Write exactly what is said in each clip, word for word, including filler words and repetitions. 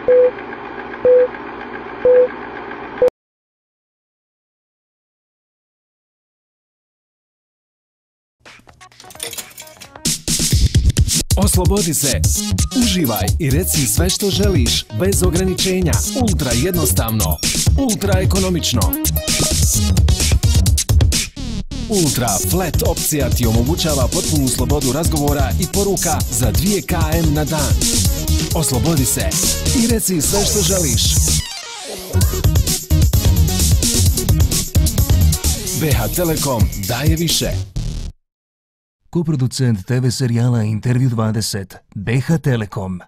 Oslobodi se, uživaj i reci sve što želiš, bez ograničenja, ultra jednostavno, ultra ekonomično. Ultra Flat opcija ti omogućava potpunu slobodu razgovora i poruka za dvije kilometara na dan. Oslobodi se i reci sve što želiš. B H Telekom daje više. Koproducent te ve serijala Intervju dvadeset, B H Telekom.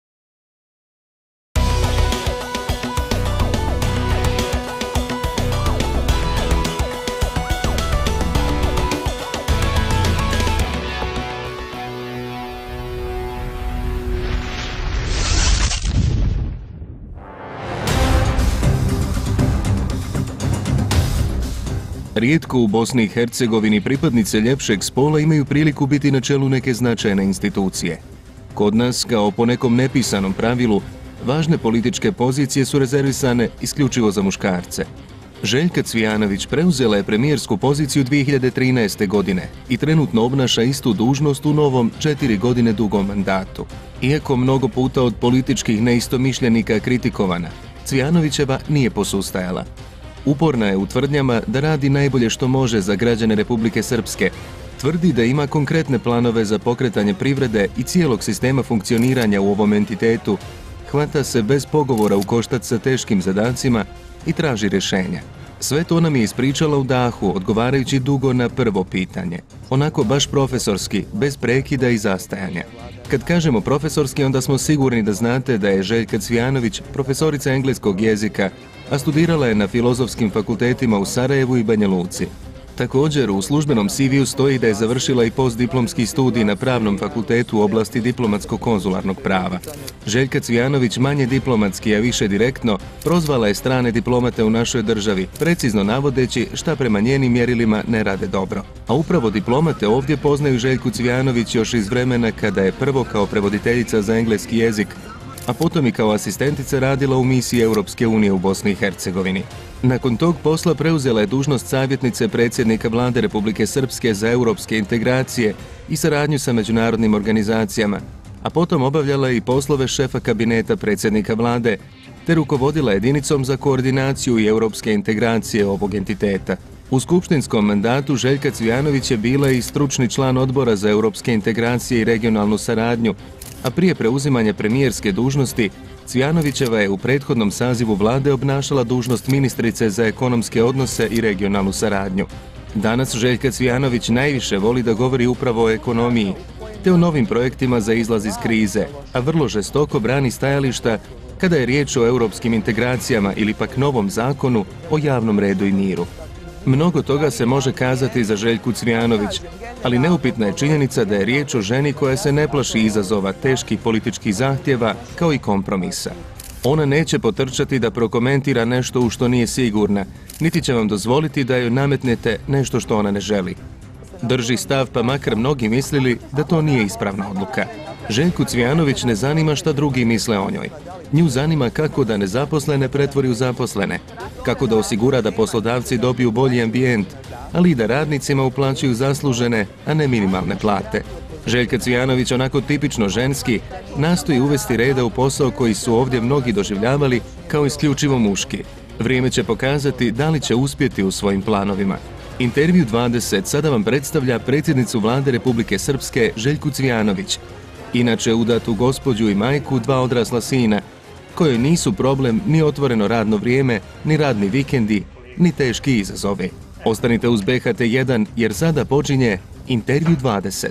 Rijetko u Bosni i Hercegovini pripadnice ljepšeg spola imaju priliku biti na čelu neke značajne institucije. Kod nas, kao po nekom nepisanom pravilu, važne političke pozicije su rezervisane isključivo za muškarce. Željka Cvijanović preuzela je premijersku poziciju dvije hiljade trinaeste. godine i trenutno obnaša istu dužnost u novom četiri godine dugom mandatu. Iako mnogo puta od političkih neistomišljenika kritikovana, Cvijanovićeva nije posustajala. Uporna je u tvrdnjama da radi najbolje što može za građane Republike Srpske. Tvrdi da ima konkretne planove za pokretanje privrede i cijelog sistema funkcioniranja u ovom entitetu. Hvata se bez pogovora u koštac sa teškim zadacima i traži rješenja. Sve to nam je ispričala u dahu, odgovarajući dugo na prvo pitanje. Onako baš profesorski, bez prekida i zastajanja. Kad kažemo profesorski, onda smo sigurni da znate da je Željka Cvijanović profesorica engleskog jezika, a studirala je na filozofskim fakultetima u Sarajevu i Banja Luci. Također, u službenom C V-u stoji da je završila i postdiplomski studij na Pravnom fakultetu u oblasti diplomatsko-konzularnog prava. Željka Cvijanović manje diplomatski, a više direktno, prozvala je strane diplomate u našoj državi, precizno navodeći šta prema njenim mjerilima ne rade dobro. A upravo diplomate ovdje poznaju Željku Cvijanović još iz vremena kada je prvo kao prevoditeljica za engleski jezik, a potom i kao asistentica radila u misiji Europske unije u Bosni i Hercegovini. Nakon tog posla preuzela je dužnost savjetnice predsjednika Vlade Republike Srpske za europske integracije i saradnju sa međunarodnim organizacijama, a potom obavljala i poslove šefa kabineta predsjednika Vlade, te rukovodila jedinicom za koordinaciju i europske integracije ovog entiteta. U skupštinskom mandatu Željka Cvijanović je bila i stručni član odbora za europske integracije i regionalnu saradnju, a prije preuzimanja premijerske dužnosti, Cvijanovićeva je u prethodnom sazivu vlade obnašala dužnost ministrice za ekonomske odnose i regionalnu saradnju. Danas Željka Cvijanović najviše voli da govori upravo o ekonomiji, te o novim projektima za izlaz iz krize, a vrlo žestoko brani stajališta kada je riječ o europskim integracijama ili pak novom zakonu o javnom redu i miru. Mnogo toga se može kazati za Željku Cvijanović, ali neupitna je činjenica da je riječ o ženi koja se ne plaši izazova teških političkih zahtjeva kao i kompromisa. Ona neće potrčati da prokomentira nešto u što nije sigurna, niti će vam dozvoliti da joj nametnete nešto što ona ne želi. Drži stav, pa makar mnogi mislili da to nije ispravna odluka. Željku Cvijanović ne zanima šta drugi misle o njoj. Nju zanima kako da nezaposlene pretvori u zaposlene, kako da osigura da poslodavci dobiju bolji ambijent, ali i da radnicima uplaćuju zaslužene, a ne minimalne plate. Željka Cvijanović, onako tipično ženski, nastoji uvesti reda u posao koji su ovdje mnogi doživljavali kao isključivo muški. Vrijeme će pokazati da li će uspjeti u svojim planovima. Intervju dvadeset sada vam predstavlja predsjednicu Vlade Republike Srpske Željku Cvijanović, inače udatu gospođu i majku dva odrasla sina, kojoj nisu problem ni otvoreno radno vrijeme, ni radni vikendi, ni teški izazovi. Ostanite uz B H T jedan jer sada počinje Intervju dvadeset.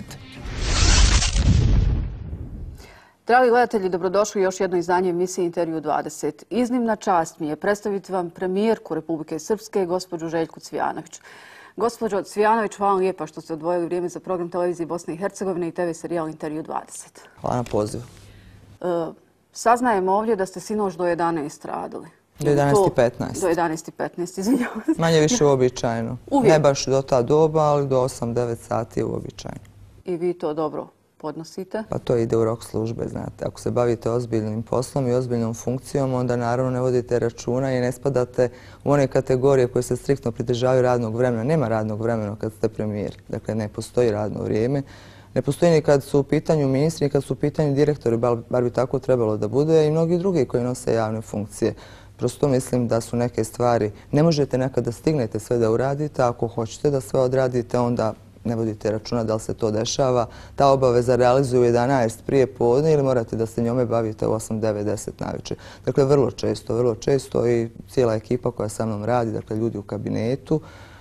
Dragi gledatelji, dobrodošli u još jedno izdanje emisije Intervju dvadeset. Iznimna čast mi je predstaviti vam premijerku Republike Srpske, gospođu Željku Cvijanović. Gospođo Cvijanović, hvala vam lijepa što ste odvojili vrijeme za program televizije Bosne i Hercegovine i te ve serijal Intervju dvadeset. Hvala na pozivu. E, saznajemo ovdje da ste sinoć do jedanaest radili. Do jedanaest i petnaest. Do jedanaest i petnaest, izvinjavam se. Manje više uobičajeno. Uvijek. Ne baš do ta doba, ali do osam devet sati je uobičajeno. I vi to dobro podnosite? Pa to ide u rok službe, znate. Ako se bavite ozbiljnim poslom i ozbiljnom funkcijom, onda naravno ne vodite računa i ne spadate u one kategorije koje se striktno pridržavaju radnog vremena. Nema radnog vremena kad ste premijer. Dakle, ne postoji radno vrijeme. Ne postoji ni kad su u pitanju ministri, ni kad su u pitanju direktori, bar bi tako trebalo da bude, i mnogi drugi koji nose javne funkcije. Prosto mislim da su neke stvari, ne možete nekad da stignete sve da uradite, a ako hoćete da sve odradite, onda ne vodite računa da li se to dešava. Ta obaveza realizuje u jedanaest prije podne ili morate da se njome bavite u osam, devet, deset navečer. Dakle, vrlo često, vrlo često i cijela ekipa koja sa mnom radi, dakle ljudi u kabinetu,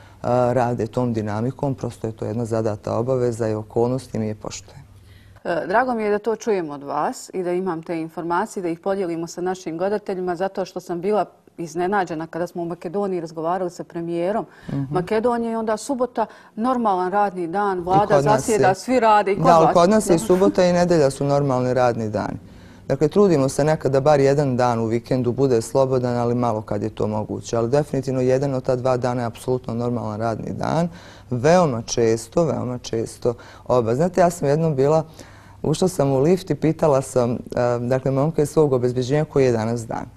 rade tom dinamikom. Prosto je to jedna zadata obaveza i okolnosti mi je poštujem. Drago mi je da to čujemo od vas i da imam te informacije, da ih podijelimo sa našim gledateljima, zato što sam bila iznenađena kada smo u Makedoniji razgovarali sa premijerom Makedonije i onda subota, normalan radni dan, vlada zasjeda, svi rade i kod vas. Da, ali kod nas i subota i nedelja su normalni radni dani. Dakle, trudimo se nekad da bar jedan dan u vikendu bude slobodan, ali malo kad je to moguće. Ali definitivno jedan od ta dva dana je apsolutno normalan radni dan. Veoma često, veoma često oba. Znate, ja sam jednom bila, ušla sam u lift i pitala sam, dakle, momka iz svog obezbeđenja koji je danas dan.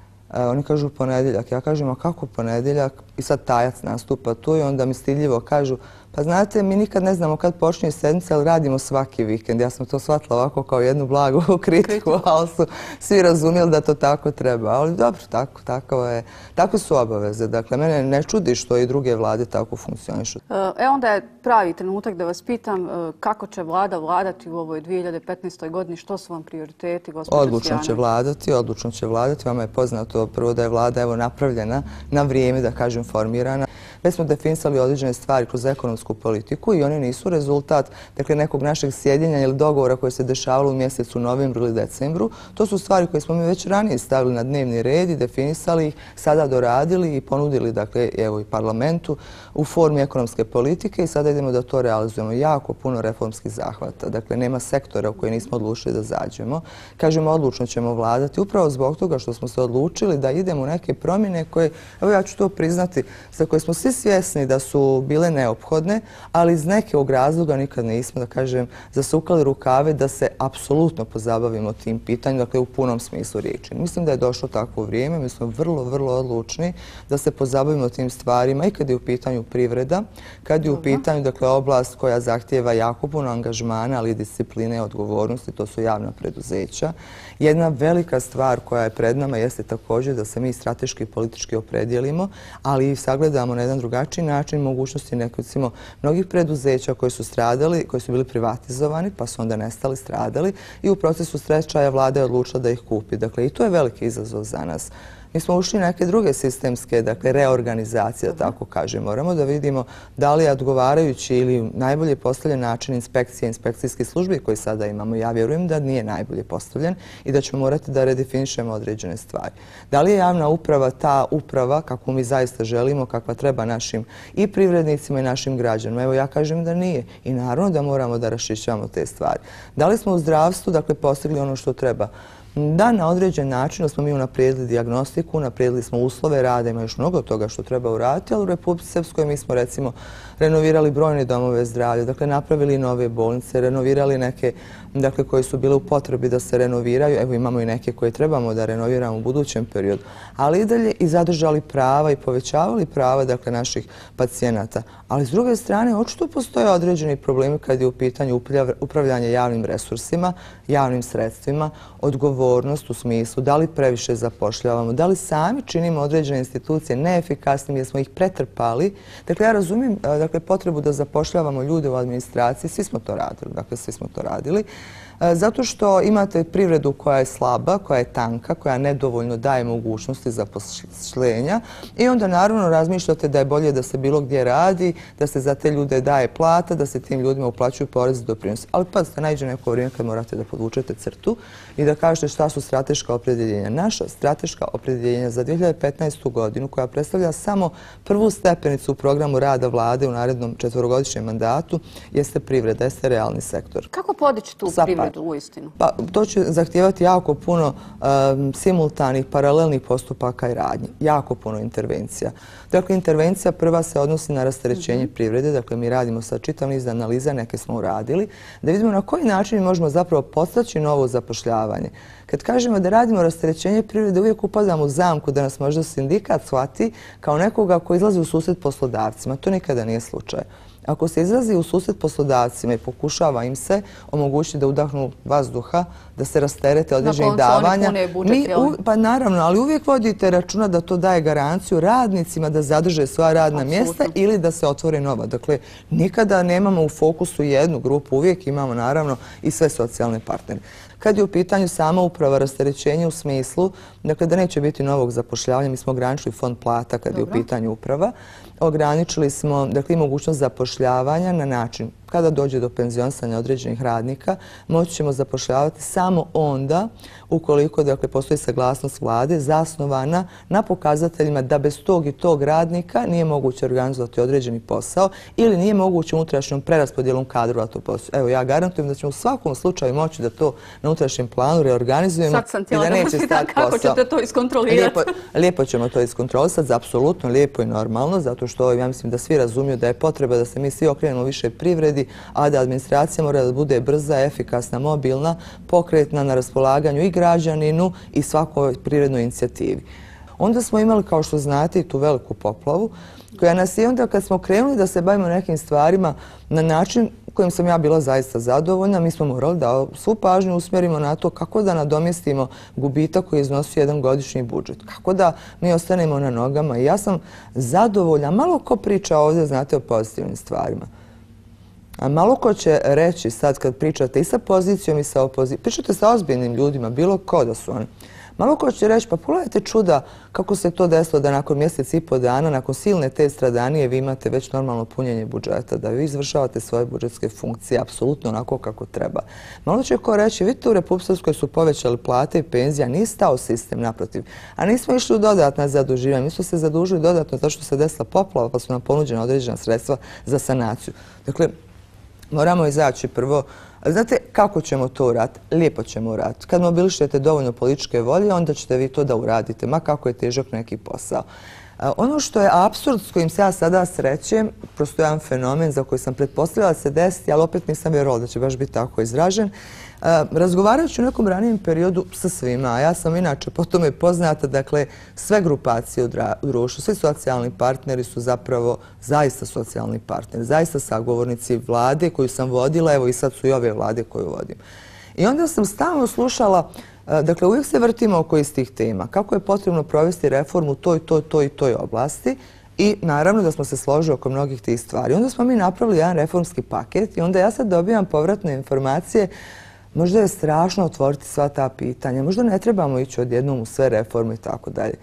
Oni kažu ponedjeljak. Ja kažem, a kako ponedjeljak? I sad tajac nastupa tu i onda mi stidljivo kažu, pa znate, mi nikad ne znamo kad počinje sedmica, ali radimo svaki vikend. Ja sam to shvatila ovako kao jednu blagu kritiku, ali su svi razumjeli da to tako treba. Ali dobro, tako, tako je. Tako su obaveze. Dakle, mene ne čudi što i druge vlade tako funkcionišu. E onda je pravi trenutak da vas pitam kako će vlada vladati u ovoj dvije hiljade petnaestoj godini, što su vam prioriteti, gospođo Cvijanović? Odlučno će vladati, odlučno će vladati. Vama je poznato prvo da je vlada evo napravljena na vrijeme, da kažem, formirana. Već smo definisali određene stvari kroz ekonomsku politiku i one nisu rezultat dakle, nekog našeg sjedinja ili dogovora koje se dešavalo u mjesecu novembru ili decembru. To su stvari koje smo mi već ranije stavili na dnevni red i definisali ih, sada doradili i ponudili dakle, evo, i parlamentu u formi ekonomske politike i sada idemo da to realizujemo. Jako puno reformskih zahvata. Dakle, nema sektora u koji nismo odlučili da zađemo. Kažemo, odlučno ćemo vladati upravo zbog toga što smo se odlučili da idemo u neke promjene koje, evo ja ću to priznati, za koje smo svi svjesni da su bile neophodne, ali iz nekog razloga nikad nismo, da kažem, zasukali rukave da se apsolutno pozabavimo tim pitanjem, dakle u punom smislu riječi. Mislim da je došlo takvo vrijeme, mi smo vrlo, vrlo odlučni da se pozabavimo tim stvarima i kad je u pitanju privreda, kad je u pitanju, dakle, oblast koja zahtijeva jako puno angažmana, ali i discipline i odgovornosti, to su javna preduzeća. Jedna velika stvar koja je pred nama jeste također da se mi strateški i politički opredijelimo, ali i sagledamo na jedan drugačiji način mogućnosti recimo mnogih preduzeća koji su stradali, koji su bili privatizovani, pa su onda nestali, stradali i u procesu stečaja vlada je odlučila da ih kupi. Dakle, i to je veliki izazov za nas. Mi smo ušli neke druge sistemske, dakle, reorganizacije, da tako kažem. Moramo da vidimo da li je odgovarajući ili najbolje postavljen način inspekcije, inspekcijskih službi koji sada imamo. Ja vjerujem da nije najbolje postavljen i da ćemo morati da redefinišemo određene stvari. Da li je javna uprava ta uprava kako mi zaista želimo, kakva treba našim i privrednicima i našim građanima? Evo, ja kažem da nije. I naravno da moramo da raščišćavamo te stvari. Da li smo u zdravstvu, dakle, postigli ono što treba? Da, na određen način smo mi unaprijedili dijagnostiku, unaprijedili smo uslove rada, ima još mnogo toga što treba uraditi, ali u Republici Srpskoj mi smo recimo renovirali brojne domove zdravlja, dakle napravili nove bolnice, renovirali neke dakle, koje su bile u potrebi da se renoviraju, evo imamo i neke koje trebamo da renoviramo u budućem periodu, ali i dalje i zadržali prava i povećavali prava dakle, naših pacijenata. Ali s druge strane, očito postoje određeni problemi kad je u pitanju upravljanje javnim resursima, javnim sredstvima, odgovornost u smislu da li previše zapošljavamo, da li sami činimo određene institucije neefikasnim jer smo ih pretrpali. Dakle, ja razumijem dakle, potrebu da zapošljavamo ljude u administraciji, svi smo to radili, dakle svi smo to radili. Zato što imate privredu koja je slaba, koja je tanka, koja nedovoljno daje mogućnosti zaposlenja i onda naravno razmišljate da je bolje da se bilo gdje radi, da se za te ljude daje plata, da se tim ljudima uplaćuju porez i doprinosi. Ali pazite, najđe neko vrijeme kad morate da podvučete crtu i da kažete šta su strateška opredjeljenja. Naša strateška opredjeljenja za dvije hiljade petnaestu godinu koja predstavlja samo prvu stepenicu u programu rada vlade u narednom četvorogodišnjem mandatu jeste privreda, jeste realni sektor. Kako podići tu privredu? privredu u istinu? Pa, to će zahtijevati jako puno um, simultanih, paralelnih postupaka i radnji. Jako puno intervencija. Dakle, intervencija prva se odnosi na rasterećenje mm-hmm. privrede. Dakle, mi radimo sa čitav niz analiza, neke smo uradili, da vidimo na koji način možemo zapravo podstaći novo zapošljavanje. Kad kažemo da radimo rasterećenje privrede, uvijek upadamo u zamku da nas možda sindikat shvati kao nekoga ko izlazi u susret poslodavcima. To nikada nije slučaj. Ako se izlazi u susret poslodavcima i pokušava im se omogućiti da udahnu vazduha, da se rasterete određenih davanja, mi, pa naravno, ali uvijek vodite računa da to daje garanciju radnicima da zadrže svoja radna Absolutno. mjesta ili da se otvore nova. Dakle, nikada nemamo u fokusu jednu grupu, uvijek imamo naravno i sve socijalne partnere. Kad je u pitanju sama uprava rasterećenja u smislu, dakle da neće biti novog zapošljavanja, mi smo ograničili fond plata kad Dobro. je u pitanju uprava, ograničili smo dakle, i mogućnost zapošljavanja na način kada dođe do penzionisanja određenih radnika, moći ćemo zapošljavati samo onda ukoliko dakle, postoji saglasnost vlade zasnovana na pokazateljima da bez tog i tog radnika nije moguće organizovati određeni posao ili nije moguće unutrašnjom preraspodjelom kadrova to posao. Evo, ja garantujem da ćemo u svakom slučaju moći da to na unutrašnjem planu reorganizujemo i da neće stati posao. Kako ćete to iskontrolirati? Lijepo, lijepo ćemo to iskontrolisati, apsolutno lijepo i normalno, zato što ja mislim da svi razumiju da je potreba da se mi svi okrenemo više privredi, a da administracija mora da bude brza, efikasna, mobilna, pokretna na raspolaganju i građaninu i svakoj privrednoj inicijativi. Onda smo imali, kao što znate, i tu veliku poplavu, koja nas je onda kad smo krenuli da se bavimo nekim stvarima na način kojim sam ja bila zaista zadovoljna, mi smo morali da svu pažnju usmjerimo na to kako da nadomjestimo gubitak koji iznosi jedan godišnji budžet. Kako da mi ostanemo na nogama. I ja sam zadovoljna. Malo ko priča ovdje, znate, o pozitivnim stvarima. A malo ko će reći sad kad pričate i sa pozicijom i sa opozicijom, pričate sa ozbiljnim ljudima, bilo ko da su oni. Malo ko će reći, pa pogledajte čuda kako se to desilo da nakon mjesec i po dana, nakon silne te stradanije, vi imate već normalno punjenje budžeta, da vi izvršavate svoje budžetske funkcije apsolutno onako kako treba. Malo će ko reći, vidite u Republici Srpskoj su povećali plate i penzija, nije stao sistem naprotiv, a nismo išli u dodatna zaduživanja, mi smo se zadužili dodatno zato što se desila poplava pa su nam ponuđena određena sredstva za sanaciju. Dakle, moramo izaći prvo. Znate kako ćemo to uraditi? Lijepo ćemo uraditi. Kad mobilišete dovoljno političke volje, onda ćete vi to da uradite, ma kako je težak neki posao. Ono što je apsurd s kojim se ja sada srećem, prosto jedan fenomen za koji sam pretpostavila da se desiti, ali opet nisam vjerovala da će baš biti tako izražen, razgovarajući u nekom ranijem periodu sa svima, a ja sam inače po tome poznata, dakle, sve grupacije u društvu, svi socijalni partneri su zapravo zaista socijalni partneri, zaista sagovornici vlade koju sam vodila, evo i sad su i ove vlade koju vodim. I onda sam stalno slušala, dakle, uvijek se vrtimo oko istih tema, kako je potrebno provesti reformu toj, toj, toj i toj oblasti i naravno da smo se složili oko mnogih tih stvari. Onda smo mi napravili jedan reformski paket i onda ja sad dobijam povratne informacije. Možda je strašno otvoriti sva ta pitanja, možda ne trebamo ići odjednom u sve reforme i tako dalje.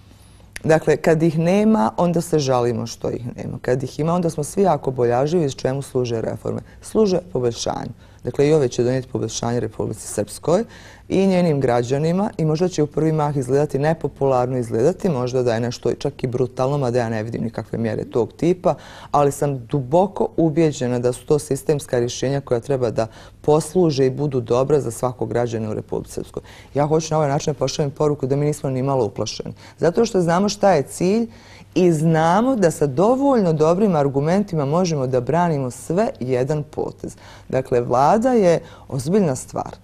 Dakle, kad ih nema, onda se žalimo što ih nema. Kad ih ima, onda smo svi jako bojažljivi iz čemu služe reforme. Služe poboljšanju. Dakle, i ove će donijeti poboljšanje Republici Srpskoj i njenim građanima i možda će u prvi mah izgledati nepopularno izgledati, možda da je nešto čak i brutalno, mada ja ne vidim nikakve mjere tog tipa, ali sam duboko ubijeđena da su to sistemska rješenja koja treba da posluže i budu dobra za svakog građana u Republici Srpskoj. Ja hoću na ovaj način pošaljem poruku da mi nismo ni malo uplašeni. Zato što znamo šta je cilj i znamo da sa dovoljno dobrim argumentima možemo da branimo sve jedan potez. Dakle, vlada je ozbiljna stvar.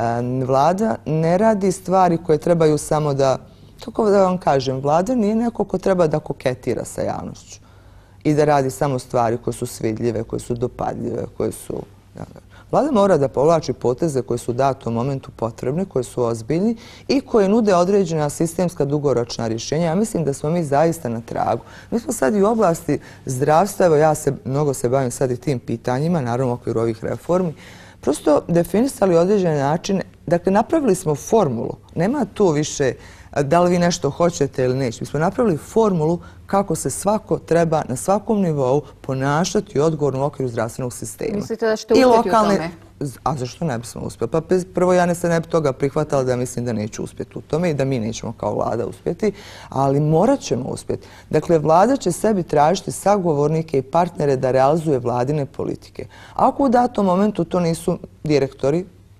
Vlada ne radi stvari koje trebaju samo da, kako da vam kažem, vlada nije neko ko treba da koketira sa javnošću i da radi samo stvari koje su svidljive, koje su dopadljive, koje su... Vlada mora da povlači poteze koje su u datom momentu potrebne, koje su ozbiljni i koje nude određena sistemska dugoročna rješenja. Ja mislim da smo mi zaista na tragu. Mi smo sad i u oblasti zdravstva, evo ja se mnogo se bavim sad i tim pitanjima, naravno u okviru ovih reformi, prosto definisali određene načine, dakle napravili smo formulu, nema tu više da li vi nešto hoćete ili neće. Mi smo napravili formulu kako se svako treba na svakom nivou ponašati odgovorno u okviru zdravstvenog sistema. Mislite da ćete uspjeti u tome? A zašto ne bismo uspjeli? Pa prvo ja ne se ne bi toga prihvatala da mislim da neću uspjeti u tome i da mi nećemo kao vlada uspjeti, ali morat ćemo uspjeti. Dakle, vlada će sebi tražiti sagovornike i partnere da realizuje vladine politike. Ako u datom momentu to nisu direktori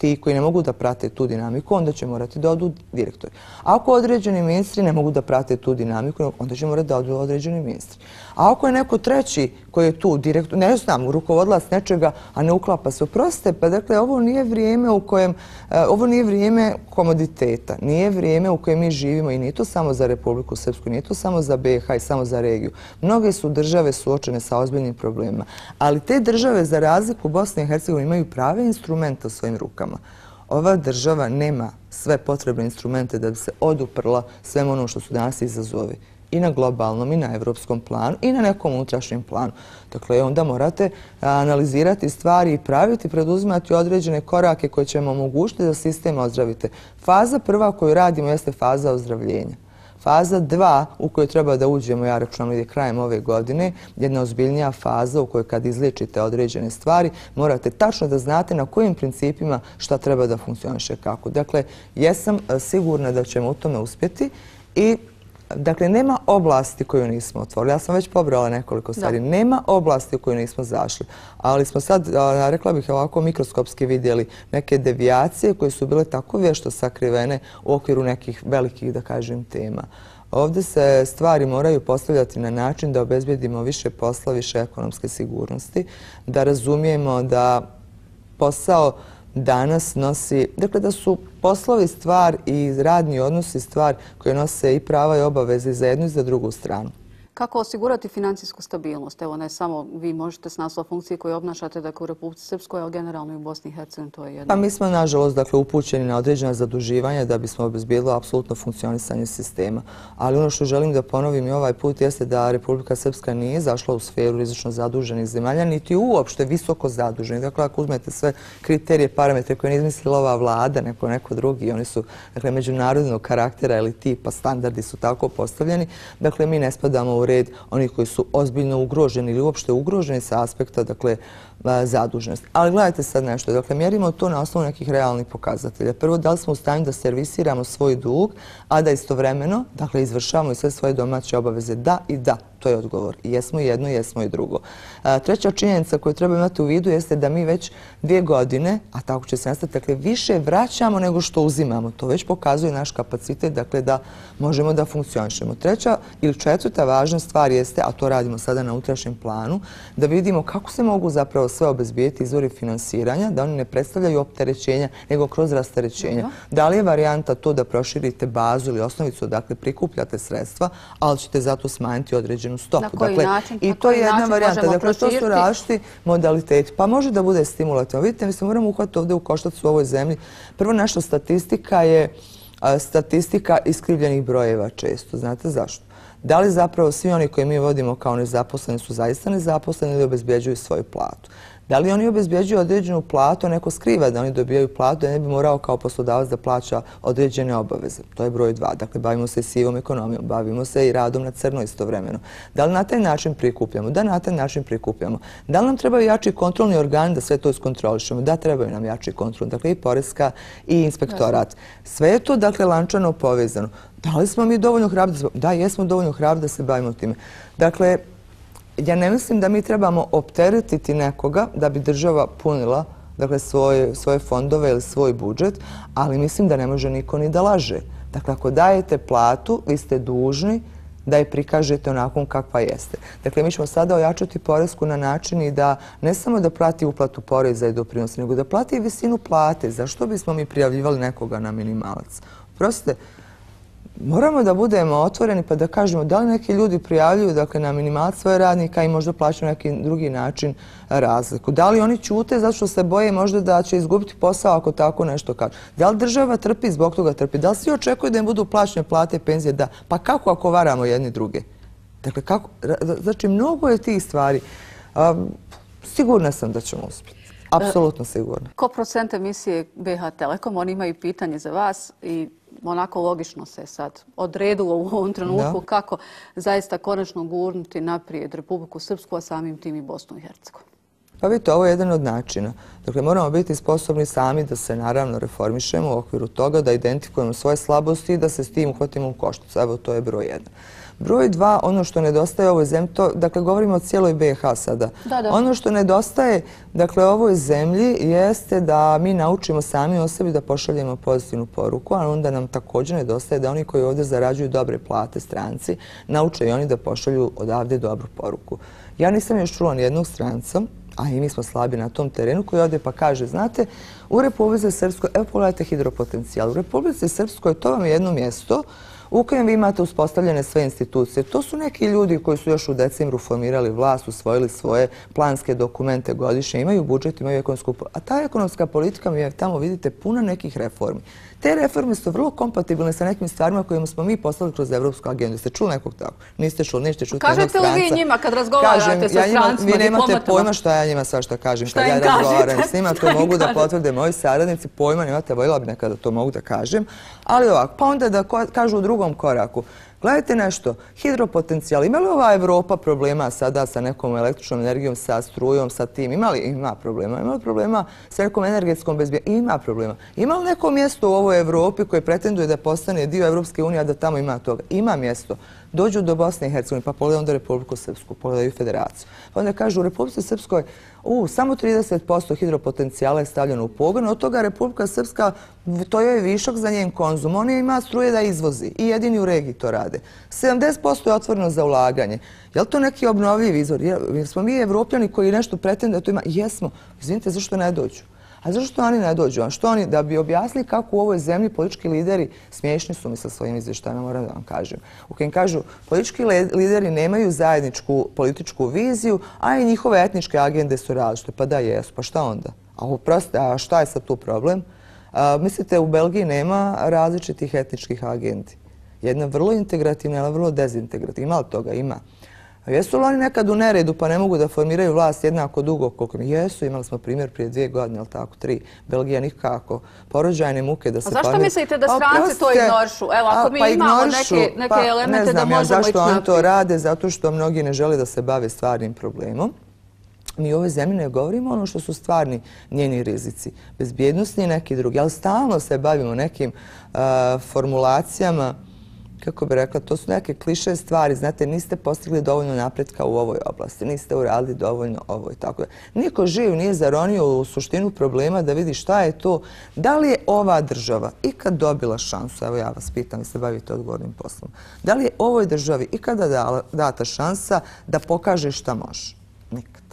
ti koji ne mogu da prate tu dinamiku, onda će morati da odu direktori. Ako određeni ministri ne mogu da prate tu dinamiku, onda će morati da odu određeni ministri. A ako je neko treći koji je tu direktor, ne znam, rukovodilac nečega, a ne uklapa se, oprostite, pa dakle, ovo nije vrijeme u kojem, ovo nije vrijeme komoditeta, nije vrijeme u kojem mi živimo i nije to samo za Republiku Srpsku, nije to samo za B i H i samo za regiju. Mnoge su države suočene sa ozbiljnim problemima, ali te države za razliku Bosne i Hercegovine imaju prave instrumente u svojim rukama. Ova država nema sve potrebne instrumente da bi se oduprla svemu ono što su danas izazovi. I na globalnom, i na evropskom planu, i na nekom unutrašnjem planu. Dakle, onda morate analizirati stvari i praviti, preduzimati određene korake koje će vam omogućiti da sistem ozdravite. Faza prva koju radimo jeste faza ozdravljenja. Faza dva u kojoj treba da uđemo, ja računam ide krajem ove godine, jedna ozbiljnija faza u kojoj kad izliječite određene stvari, morate tačno da znate na kojim principima šta treba da funkcioniše kako. Dakle, jesam sigurna da ćemo u tome uspjeti i dakle, nema oblasti koju nismo otvorili. Ja sam već pobrala nekoliko stvari. Nema oblasti u koju nismo zašli. Ali smo sad, rekla bih ovako, mikroskopski vidjeli neke devijacije koje su bile tako vješto sakrivene u okviru nekih velikih, da kažem, tema. Ovdje se stvari moraju postavljati na način da obezbijedimo više posla, više ekonomske sigurnosti, da razumijemo da posao danas nosi, dakle da su poslovi stvar i radni odnosi stvar koje nose i prava i obaveze za jednu i za drugu stranu. Kako osigurati financijsku stabilnost? Evo, ne samo vi možete s naslova funkcije koje obnašate dakle, u Republici Srpskoj, ali generalno i u Bosni i Hercegovini, to je jedno. Pa mi smo, nažalost, dakle, upućeni na određena zaduživanja da bismo obezbijedili apsolutno funkcionisanje sistema. Ali ono što želim da ponovim i ovaj put jeste da Republika Srpska nije zašla u sferu rizično zaduženih zemalja, niti uopšte visoko zaduženih. Dakle, ako uzmete sve kriterije, parametre koje nije izmislila ova vlada, neko neko drugi, oni su dakle, međunarodnog karaktera ili tipa, standardi su tako postavljeni. Dakle, mi ne spadamo u red onih koji su ozbiljno ugroženi ili uopšte ugroženi sa aspekta dakle, zaduženosti. Ali gledajte sad nešto. Dakle, mjerimo to na osnovu nekih realnih pokazatelja. Prvo, da li smo u stanju da servisiramo svoj dug, a da istovremeno dakle, izvršavamo i sve svoje domaće obaveze? Da i da. To je odgovor. I jesmo jedno, i jesmo i drugo. Treća činjenica koju treba imati u vidu jeste da mi već dvije godine, a tako će se nastaviti, dakle, više vraćamo nego što uzimamo. To već pokazuje naš kapacitet, dakle, da možemo da funkcionišemo. Treća ili četvrta važna stvar jeste, a to radimo sada na unutrašnjem planu, da vidimo kako se mogu zapravo sve obezbijeti izvori finansiranja, da oni ne predstavljaju opterećenja, nego kroz rasterećenja. Da li je varijanta to da proširite bazu ili osnovicu, dakle, prikupljate sredstva, ali ćete zato smanjiti određenu stopu. Na koji način? I to je jedna varijanta. Dakle, to su različiti modaliteti. Pa može da bude stimulativno. Vidite, mi se moramo uhvatiti ovdje u koštac u ovoj zemlji. Prvo, naša statistika je statistika iskrivljenih brojeva često. Znate zašto? Da li zapravo svi oni koji mi vodimo kao nezaposleni su zaista nezaposleni ili obezbjeđuju svoju platu? Da li oni obezbjeđuju određenu platu, a neko skriva da oni dobijaju platu, da ne bi morao kao poslodavac da plaća određene obaveze? To je broj dva. Dakle, bavimo se i sivom ekonomijom, bavimo se i radom na crno istovremeno. Da li na taj način prikupljamo? Da, na taj način prikupljamo. Da li nam trebaju jači kontrolni organi da sve to iskontrolišemo? Da, trebaju nam jači kontrolni. Dakle, i Poreska i inspektorat. Sve je to, dakle, lančano povezano. Da li smo mi dovoljno hrabri? Da, jesmo dovoljno hrabri da se bavimo time. Dakle, ja ne mislim da mi trebamo opteretiti nekoga da bi država punila dakle, svoje, svoje fondove ili svoj budžet, ali mislim da ne može niko ni da laže. Dakle, ako dajete platu, vi ste dužni da je prikažete onakvom kakva jeste. Dakle, mi ćemo sada ojačati Poresku na način i da ne samo da plati uplatu poreza i doprinosa, nego da plati i visinu plate. Zašto bismo mi prijavljivali nekoga na minimalac? Prostite, moramo da budemo otvoreni pa da kažemo da li neki ljudi prijavljuju dakle, na minimalac svoje radnika i možda plaćaju neki drugi način razliku. Da li oni ćute zato što se boje možda da će izgubiti posao ako tako nešto kaže. Da li država trpi zbog toga trpi? Da li svi očekuju da im budu plaćene plate, penzije? Da. Pa kako ako varamo jedni druge? Dakle, kako? Znači, mnogo je tih stvari. Sigurna sam da ćemo uspjeti. Apsolutno sigurno. Ko procent emisije B H Telekom, oni imaju pitanje za vas i onako logično se sad odredilo u ovom trenutku kako zaista konačno gurnuti naprijed Republiku Srpsku, a samim tim i Bosnu i Hercegovinu. Pa vidite, ovo je jedan od načina. Dakle, moramo biti sposobni sami da se naravno reformišemo u okviru toga, da identifikujemo svoje slabosti i da se s tim uhvatimo u koštac. Evo, to je broj jedan. Broj dva, ono što nedostaje ovoj zemlji, to, dakle, govorimo o cijeloj B i H sada. Da, da. Ono što nedostaje, dakle, ovoj zemlji jeste da mi naučimo sami o sebi da pošaljemo pozitivnu poruku, a onda nam također nedostaje da oni koji ovdje zarađuju dobre plate, stranci, nauče i oni da pošalju odavde dobru poruku. Ja nisam još čula nijednog stranca, a i mi smo slabi na tom terenu, koji ovdje pa kaže, znate, u Republici Srpskoj, evo pogledajte hidropotencijal, u Republici Srpskoj to vam je jedno mjesto u kojem vi imate uspostavljene sve institucije. To su neki ljudi koji su još u decembru formirali vlast, usvojili svoje planske dokumente godišnje, imaju budžet, imaju ekonomsku politiku. A ta ekonomska politika, mi tamo vidite, puna nekih reformi. Te reforme su vrlo kompatibilne sa nekim stvarima kojima smo mi poslali kroz Evropsku agendu. Ste čuli nekog tako? Niste čuli, nećete čuti jednog stranca. Kažete li vi njima kad razgovarate sa strancima, vi nemate pojma šta ja njima svašta kažem kad ja razgovaram s njima. To mogu da potvrde moji saradnici. Pojma nemate, voljela bi nekada to mogu da kažem. Ali ovako, pa onda da kažu u drugom koraku. Gledajte nešto, hidropotencijal. Ima li ova Evropa problema sada sa nekom električnom energijom, sa strujom, sa tim? Ima li? Ima problema. Ima li problema sa nekom energetskom bezbjednošću? Ima problema. Ima li neko mjesto u ovoj Evropi koje pretenduje da postane dio Evropske unije, a da tamo ima toga? Ima mjesto. Dođu do Bosne i Hercegovine, pa pogledaju onda Republiku Srpsku, pogledaju Federaciju. Pa onda kažu u Republici Srpskoj, u, samo trideset posto hidropotencijala je stavljeno u pogon, od toga Republika Srpska, to je višak za njen konzum. On ima struje da izvozi i jedini u regiji to rade. sedamdeset posto je otvoreno za ulaganje. Je li to neki obnovljiv izvor? Smo mi Evropljani koji nešto pretende da to ima? Jesmo. Izvinite, zašto ne dođu? A zašto oni ne dođu? Što oni, da bi objasnili kako u ovoj zemlji politički lideri, smiješni su mi sa svojim izvještajima, moram da vam kažem. U kojem kažu, politički lideri nemaju zajedničku političku viziju, a i njihove etničke agende su različite. Pa da, jesu. Pa šta onda? A oprosti, a šta je sad tu problem? A, mislite, u Belgiji nema različitih etničkih agendi. Jedna vrlo integrativna, ali vrlo dezintegrativna. Ima li toga? Ima. A jesu li oni nekad u neredu pa ne mogu da formiraju vlast jednako dugo koliko mi jesu? Imali smo primjer prije dvije godine, ali tako, tri. Belgija nikako. Porođajne muke da se formiraju. A zašto mislite da stranci to ignoršu? Evo, ako mi imamo neke elemente da možemo ići naprijed. Ne znam ja zašto oni to rade, zato što mnogi ne žele da se bave stvarnim problemom. Mi u ovoj zemlji ne govorimo ono što su stvarni njeni rizici. Bezbjednostni i neki drugi, ali stalno se bavimo nekim formulacijama. Kako bi rekla, to su neke kliše stvari. Znate, niste postigli dovoljno napretka u ovoj oblasti, niste uradili dovoljno ovo i tako. Niko živ nije zaronio u suštinu problema da vidi šta je to. Da li je ova država ikad dobila šansu, evo ja vas pitam, vi se bavite odgovornim poslom, da li je ovoj državi ikada data šansa da pokaže šta može? Nikad.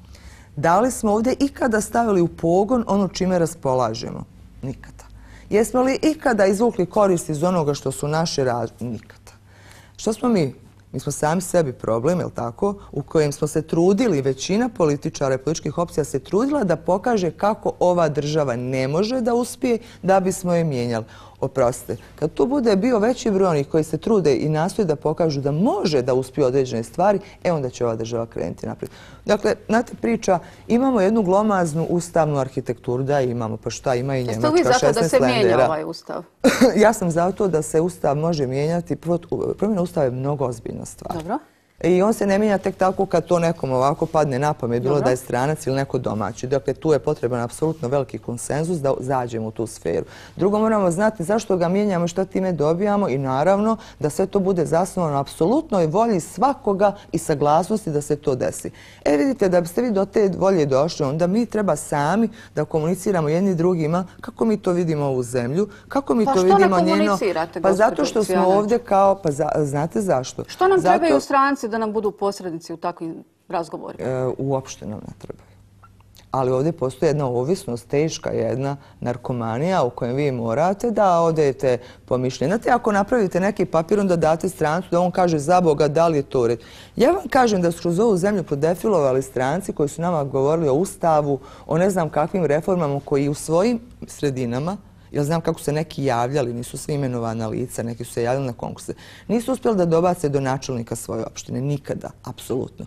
Da li smo ovdje ikada stavili u pogon ono čime raspolažemo? Nikada. Jesmo li ikada izvukli korist iz onoga što su naše različite? Nikada. Što smo mi? Mi smo sami sebi problem, je li tako, u kojem smo se trudili, većina političara i političkih opcija se trudila da pokaže kako ova država ne može da uspije da bismo je mijenjali. Oprostite, kad tu bude bio veći broj onih koji se trude i nastoje da pokažu da može da uspije određene stvari, e onda će ova država krenuti naprijed. Dakle, znate priča, imamo jednu glomaznu ustavnu arhitekturu, da imamo, pa šta ima i Njemačka, šesnaest lendera. Jeste li vi zato da se mijenja ovaj ustav? Ja sam zato da se ustav može mijenjati. Promjena ustava je mnogo ozbiljna stvar. Dobro. I on se ne mijenja tek tako kad to nekom ovako padne na pamet, bilo da je stranac ili neko domaći. Dakle, tu je potreban apsolutno veliki konsenzus da zađemo u tu sferu. Drugo, moramo znati zašto ga mijenjamo, šta time dobijamo i naravno da sve to bude zasnovano na apsolutnoj volji svakoga i saglasnosti da se to desi. E vidite, da biste vi do te volje došli, onda mi treba sami da komuniciramo jedni drugima kako mi to vidimo ovu zemlju, kako mi to vidimo njeno... Pa što ne komunicirate, Pa zato što smo ovdje kao... Pa znate zašto? Što nam trebaju stranci da nam budu posrednici u takvim razgovorima? Uopšte nam ne trebaju. Ali ovdje postoji jedna ovisnost, teška jedna narkomanija u kojem vi morate da odete po mišljenju. Znate, ako napravite neki papir, onda date strancu da on kaže za Boga da li je to red. Ja vam kažem da su kroz ovu zemlju prodefilovali stranci koji su nama govorili o ustavu, o ne znam kakvim reformama koji u svojim sredinama, ja znam kako se neki javljali, nisu svi imenovana lica, neki su se javljali na konkurse. Nisu uspjeli da dobace do načelnika svoje opštine, nikada, apsolutno.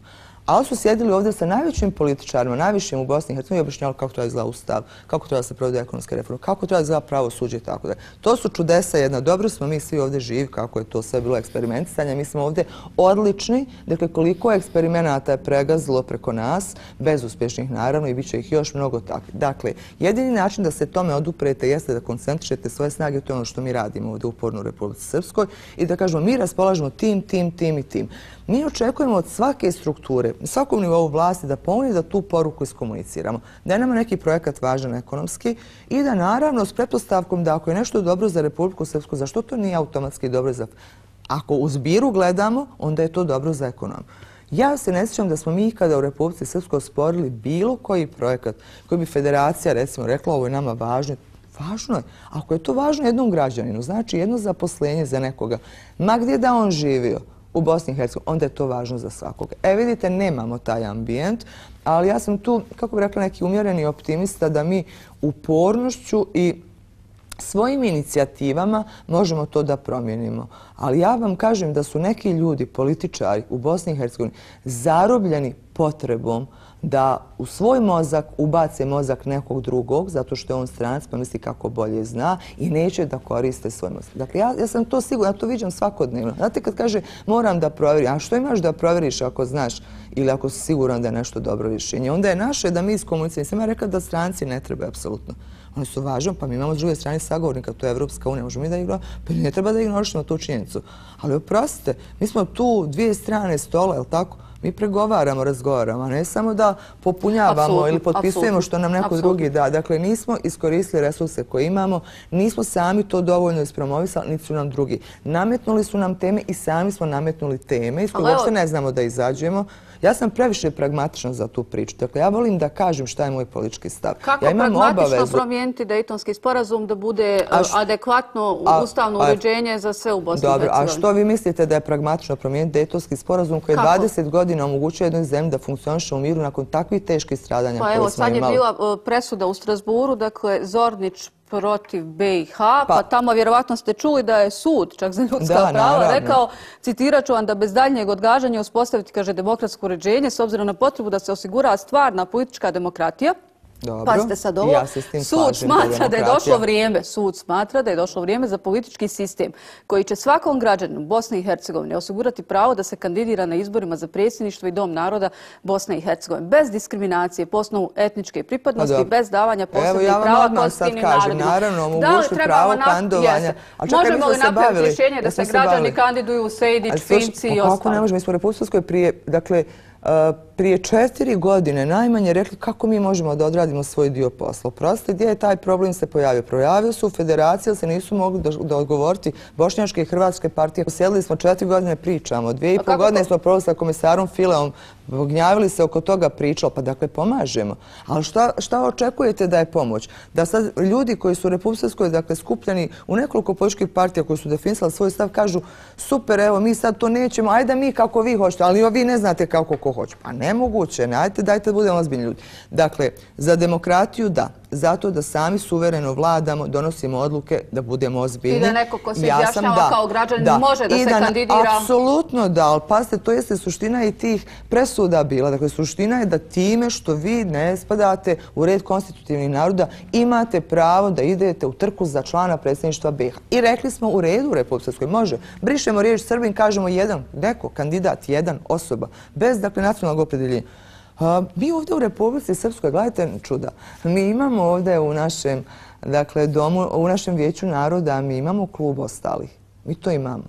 Ali su sjedili ovdje sa najvećim političarima, najvišim u Bosni i Hercegovini i objašnjavali kako treba izgleda ustav, kako treba se provode ekonomske reforme, kako treba izgleda pravosuđe i tako dalje. To su čudesa jedna. Dobro smo mi svi ovdje živi, kako je to sve bilo eksperimentisanje. Mi smo ovdje odlični. Dakle, koliko eksperimenata je pregazilo preko nas, bezuspješnih naravno i bit će ih još mnogo takvih. Dakle, jedini način da se tome oduprete jeste da koncentrišete svoje snage, to je ono što mi radimo ovdje uporno u Republici Srpskoj i da kažemo mi raspolažemo tim, tim, tim i tim. Mi očekujemo od svake strukture, svakom nivou vlasti da pomogne da tu poruku iskomuniciramo. Da je nama neki projekat važan ekonomski i da naravno s pretpostavkom da ako je nešto dobro za Republiku Srpsku, zašto to nije automatski dobro za... Ako u zbiru gledamo, onda je to dobro za ekonomiju. Ja se ne sjećam da smo mi ikada u Republici Srpskoj osporili bilo koji projekat koji bi federacija recimo rekla ovo je nama važno. Važno je. Ako je to važno jednom građaninu, znači jedno zaposlenje za nekoga, ma gdje da on živio, u Bosni i Hercegovini, onda je to važno za svakog. E vidite, nemamo taj ambijent, ali ja sam tu, kako bih rekla, neki umjereni optimista da mi upornošću i svojim inicijativama možemo to da promijenimo. Ali ja vam kažem da su neki ljudi, političari u Bosni i Hercegovini, zarobljeni potrebom da u svoj mozak ubace mozak nekog drugog, zato što je on stranac pa misli kako bolje zna i neće da koriste svoj mozak. Dakle, ja, ja sam to sigurno, ja to viđam svakodnevno. Znate kad kaže moram da provjerim, a što imaš da provjeriš ako znaš ili ako si siguran da je nešto dobro rješenje? Onda je naše da mi iskomuniciramo. Sam ja rekla da stranci ne trebaju apsolutno. Oni su važni, pa mi imamo s druge strane sagovornika, to je Evropska unija, možemo mi da ignoramo, pa ne treba da ignorišemo tu činjenicu. Ali oprostite, mi smo tu dvije strane stola, je li tako? Mi pregovaramo, razgovaramo, a ne samo da popunjavamo Apsolutno, ili potpisujemo apsolutno, što nam neko apsolutno. drugi da. Dakle, nismo iskoristili resurse koje imamo, nismo sami to dovoljno ispromovisali, niti su nam drugi. Nametnuli su nam teme i sami smo nametnuli teme iz koje uopšte ne znamo da izađemo. Ja sam previše pragmatična za tu priču. Dakle, ja volim da kažem šta je moj politički stav. Kako ja imam pragmatično obavezu... promijeniti Dejtonski sporazum da bude A š... adekvatno a, ustavno a, uređenje za sve u Bosni i Dobro, Hercegovini? a što vi mislite da je pragmatično promijeniti Dejtonski sporazum koji je dvadeset godina omogućuje jednoj zemlji da funkcioniše u miru nakon takvih teških stradanja koje smo imali? Pa evo, sad je bila presuda u Strasburu, dakle, Zornić protiv be i ha, pa, pa tamo vjerovatno ste čuli da je sud, čak za ljudska da, prava, naravno. rekao, citirat ću vam, da bez daljnjeg odgađanja uspostaviti, kaže, demokratsko uređenje s obzirom na potrebu da se osigura stvarna politička demokratija. Dobro. Pazite sad ovo, Ja se s tim sud slažem, smatra da je demokratija. došlo vrijeme, sud smatra da je došlo vrijeme za politički sistem koji će svakom građaninu Bosne i Hercegovine osigurati pravo da se kandidira na izborima za predsjedništvo i dom naroda Bosne i Hercegovine bez diskriminacije po osnovu etničke pripadnosti, bez davanja posebnih ja prava odmah sad konstitutivnim kažem, narodima. naravno, omogućiti pravo kandidovanja. Možemo li napraviti rješenje da se građani kandiduju Sejdić, Finci i ostalo? Kako ne možemo? Mi smo u Republici Srpskoj prije, dakle, prije četiri godine najmanje rekli kako mi možemo da odradimo svoj dio posla. Proste, gdje je taj problem se pojavio? Projavio su u federaciji, ali se nisu mogli da odgovoriti Bošnjačke i Hrvatske partije. Posjedili smo četiri godine pričamo, dvije i pol godine smo proveli sa komisarom Fileom, gnjavili se oko toga pričalo, pa dakle pomažemo. Ali šta, šta očekujete da je pomoć? Da sad ljudi koji su u Republici Srpskoj, dakle, skupljeni u nekoliko političkih partija koji su definisali svoj stav, kažu super, evo, mi sad to nećemo, ajde mi kako vi hoćete, ali vi ne znate kako ko hoće. Pa nemoguće, ajde, dajte da budemo ozbiljni ljudi. Dakle, za demokratiju da, zato da sami suvereno vladamo, donosimo odluke, da budemo ozbiljni. I da neko ko se izjašnjava kao građanin može da se kandidira. Apsolutno da, ali pazite, to jeste suština i tih presuda bila. Dakle, suština je da time što vi ne spadate u red konstitutivnih naroda, imate pravo da idete u trku za člana predsjedništva be i ha. I rekli smo u redu u Republici Srpskoj, može. Brišemo riječ Srbin, kažemo jedan, neko, kandidat, jedan, osoba, bez, dakle, nacionalnog opredjeljenja. Mi ovdje u Republici Srpskoj, gledajte čuda, mi imamo ovdje u našem, dakle, domu, u našem vijeću naroda, mi imamo klub ostalih. Mi to imamo.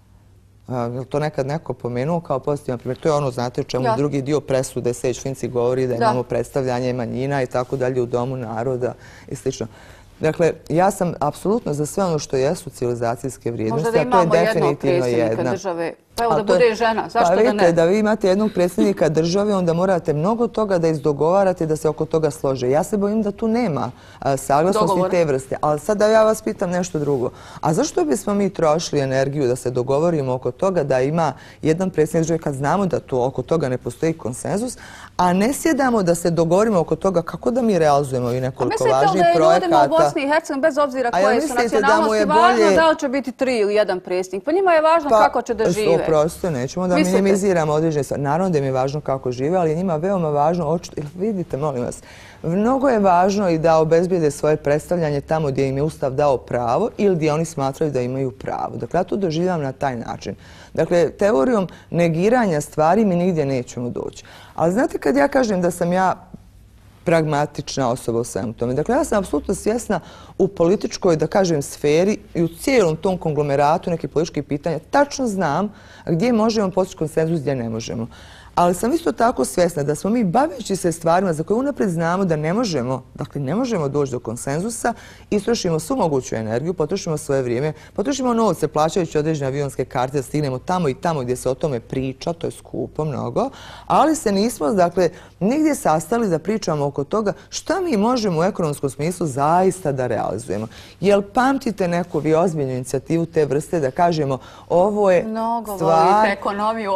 Je to nekad neko pomenuo kao pozitivan primjer? To je ono, znate, o čemu drugi dio presude Sejdić Finci govori da imamo predstavljanje manjina i tako dalje u domu naroda i slično. Dakle, ja sam apsolutno za sve ono što jesu civilizacijske vrijednosti, a to je definitivno jedna. Države. Pa evo da bude žena, zašto da ne? Pa vidite, da vi imate jednog predsjednika države, onda morate mnogo toga da izdogovarate da se oko toga slože. Ja se bojim da tu nema saglasnosti te vrste. Ali sad da ja vas pitam nešto drugo. A zašto bismo mi trošili energiju da se dogovorimo oko toga da ima jedan predsjednik države kad znamo da to oko toga ne postoji konsenzus, a ne sjedamo da se dogovorimo oko toga kako da mi realizujemo i nekoliko važnih projekata? A mislite da je ljudima u Bosni i Hercegovini, bez obzira koje su nacionalnosti, važno da li će biti tri ili jedan predsjednik? Pa njima je važno kako će da žive. oprosto, nećemo da minimiziramo određene stvari. Naravno da im je važno kako žive, ali je njima veoma važno, očito, vidite, molim vas, mnogo je važno i da obezbijede svoje predstavljanje tamo gdje im je Ustav dao pravo ili gdje oni smatraju da imaju pravo. Dakle, ja to doživljavam na taj način. Dakle, teorijom negiranja stvari mi nigdje nećemo doći. Ali znate, kad ja kažem da sam ja pragmatična osoba u svemu tome. Dakle, ja sam apsolutno svjesna u političkoj, da kažem, sferi i u cijelom tom konglomeratu nekih političkih pitanja. Tačno znam gdje možemo postići konsenzus, gdje ne možemo. Ali sam isto tako svjesna da smo mi, baveći se stvarima za koje unaprijed znamo da ne možemo, dakle ne možemo doći do konsenzusa, istrošimo svu moguću energiju, potrošimo svoje vrijeme, potrošimo novce plaćajući određene avionske karte da stignemo tamo i tamo gdje se o tome priča, to je skupo mnogo, ali se nismo, dakle, nigdje sastali da pričamo oko toga šta mi možemo u ekonomskom smislu zaista da realizujemo. Jel pamtite neku vi ozbiljnu inicijativu te vrste da kažemo ovo je Mnogo stvar... volite ekonomiju,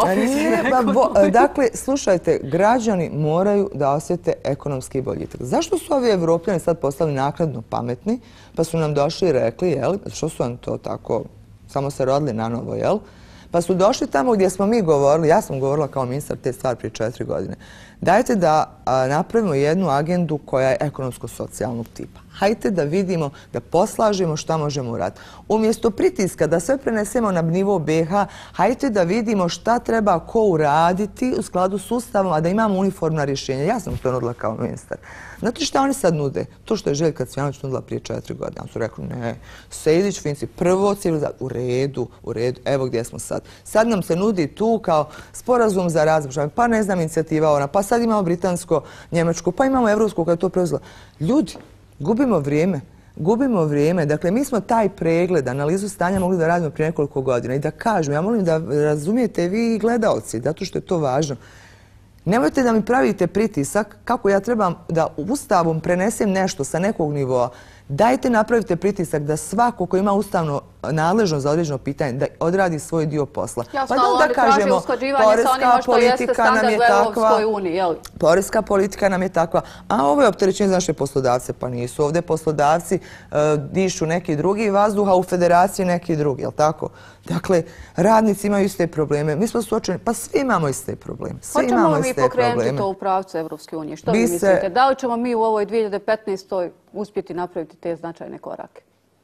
Dakle, slušajte, građani moraju da osjete ekonomski boljitak. Zašto su ovi Evropljani sad postali naknadno pametni, pa su nam došli i rekli, jel, što su vam to tako, samo se rodili na novo, jel? Pa su došli tamo gdje smo mi govorili, ja sam govorila kao ministar te stvari prije četiri godine. Dajte da napravimo jednu agendu koja je ekonomsko-socijalnog tipa. Hajde da vidimo, da poslažemo šta možemo uraditi. Umjesto pritiska da sve prenesemo na nivo be ha, hajde da vidimo šta treba ko uraditi u skladu s Ustavom, a da imamo uniformna rješenja. Ja sam to nudila kao ministar. Znate šta oni sad nude? To što je Željka Cvijanović nudila prije četiri godine. Oni su rekli, ne, Sejdić, Finci, prvo civilizaciju, u redu, u redu, evo gdje smo sad. Sad nam se nudi tu kao sporazum za različavanje, pa ne znam, inicijativa ona, pa sad imamo britansko, njemačko, pa imamo evropsko koja je to preuzela. Ljudi, gubimo vrijeme. Gubimo vrijeme. Dakle, mi smo taj pregled, analizu stanja mogli da radimo prije nekoliko godina i da kažemo, ja molim da razumijete vi i gledalci, zato što je to važno. Nemojte da mi pravite pritisak kako ja trebam da Ustavom prenesem nešto sa nekog nivoa. Dajte napravite pritisak da svako ko ima ustavno nadležno za određeno pitanje da odradi svoj dio posla. Jasno, ali oni traži usklađivanje sa onima što jeste standard u Europskoj uniji, jel? Poreska politika nam je takva. A ovo je opterećenje za naše poslodavce, pa nisu. Ovdje poslodavci dišu neki drugi vazduh, a u federaciji neki drugi, jel tako? Dakle, radnici imaju iste probleme. Mi smo suočeni, pa svi imamo iste probleme. Hoćemo li mi pokrenuti to u pravcu Europske unije? Što vi mislite? Da li ćemo mi u ovoj dvije hiljade petnaestoj uspjeti napraviti te značajne korake?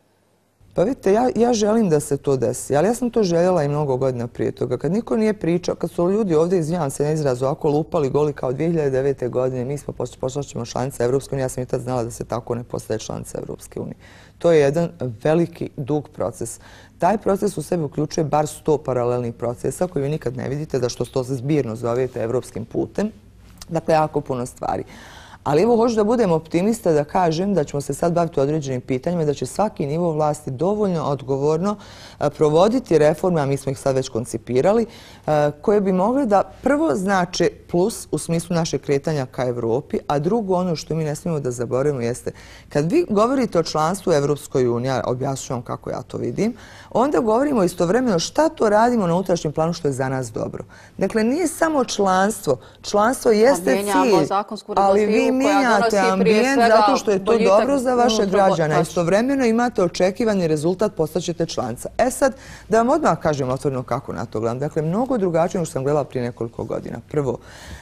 Pa vidite, ja, ja želim da se to desi, ali ja sam to željela i mnogo godina prije toga. Kad niko nije pričao, kad su ljudi ovdje, izvinjavam se na izrazu, ovako lupali goli kao dvije hiljade devete. godine, mi smo postaćemo članica Evropske unije, ja sam i tad znala da se tako ne postaje članica Evropske unije. To je jedan veliki, dug proces. Taj proces u sebi uključuje bar sto paralelnih procesa koji vi nikad ne vidite, da što to se zbirno zovete evropskim putem. Dakle, jako puno stvari. Ali evo, hoću da budem optimista da kažem da ćemo se sad baviti određenim pitanjima i da će svaki nivo vlasti dovoljno odgovorno provoditi reforme, a mi smo ih sad već koncipirali, koje bi mogli da prvo znače plus u smislu naše kretanja ka Evropi, a drugo ono što mi ne smijemo da zaboravimo jeste kad vi govorite o članstvu u Evropskoj uniji, objašnjavam kako ja to vidim, onda govorimo istovremeno šta to radimo na unutrašnjem planu što je za nas dobro. Dakle, nije samo članstvo. Članstvo jeste cilj, ali vi mijenjate ambijent zato što je to dobro za vaše građane. Istovremeno imate očekivani rezultat, postaćete članca. E sad, da vam odmah kažem otvoreno kako na to gledam. Dakle, mnogo drugačije nego što sam gledala prije nekoliko godina. Prvo,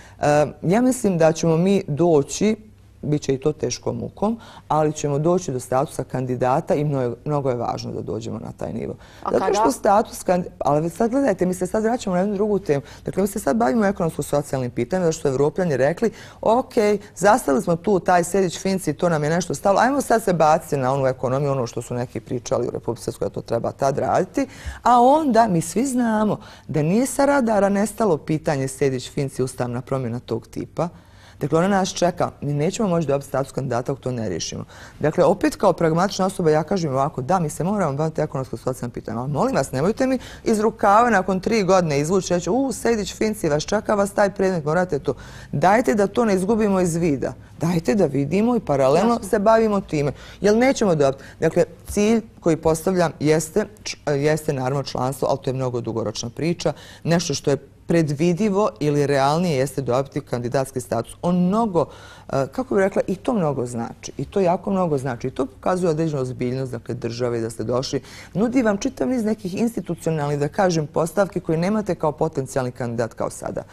ja mislim da ćemo mi doći, bit će i to teškom mukom, ali ćemo doći do statusa kandidata i mnogo je važno da dođemo na taj nivo. Zato što status kandidata... Ali sad gledajte, mi se sad vraćamo na jednu drugu temu. Dakle, mi se sad bavimo ekonomsko-socijalnim pitanjima, zato što su Evropljani rekli, ok, zastavili smo tu taj Sejdić, Finci, to nam je nešto stalo, ajmo sad se baciti na onu ekonomiju, ono što su neki pričali u Republici Srpskoj, da to treba tad raditi, a onda mi svi znamo da nije sa radara nestalo pitanje Sejdić, Finci, ustavna promjena tog tipa. Dakle, ona nas čeka. Mi nećemo moći dobiti status kandidata ako to ne riješimo. Dakle, opet kao pragmatična osoba ja kažem ovako, da, mi se moramo baviti ekonomsko-socijalnim pitanjima, ali molim vas, nemojte mi iz rukava nakon tri godine izvući reći, u, Sejdić, Finci, vas čeka vas taj predmet, morate to. Dajte da to ne izgubimo iz vida. Dajte da vidimo i paralelno se bavimo time. Jer nećemo dobiti. Dakle, cilj koji postavljam jeste, jeste naravno članstvo, ali to je mnogo dugoročna priča, nešto što je predvidivo ili realnije jeste dobiti kandidatski status. On mnogo, kako bih rekla, i to mnogo znači. I to jako mnogo znači. I to pokazuje određenu ozbiljnost, dakle, države da ste došli. Nudi vam čitav niz nekih institucionalnih, da kažem, postavki koje nemate kao potencijalni kandidat kao sada.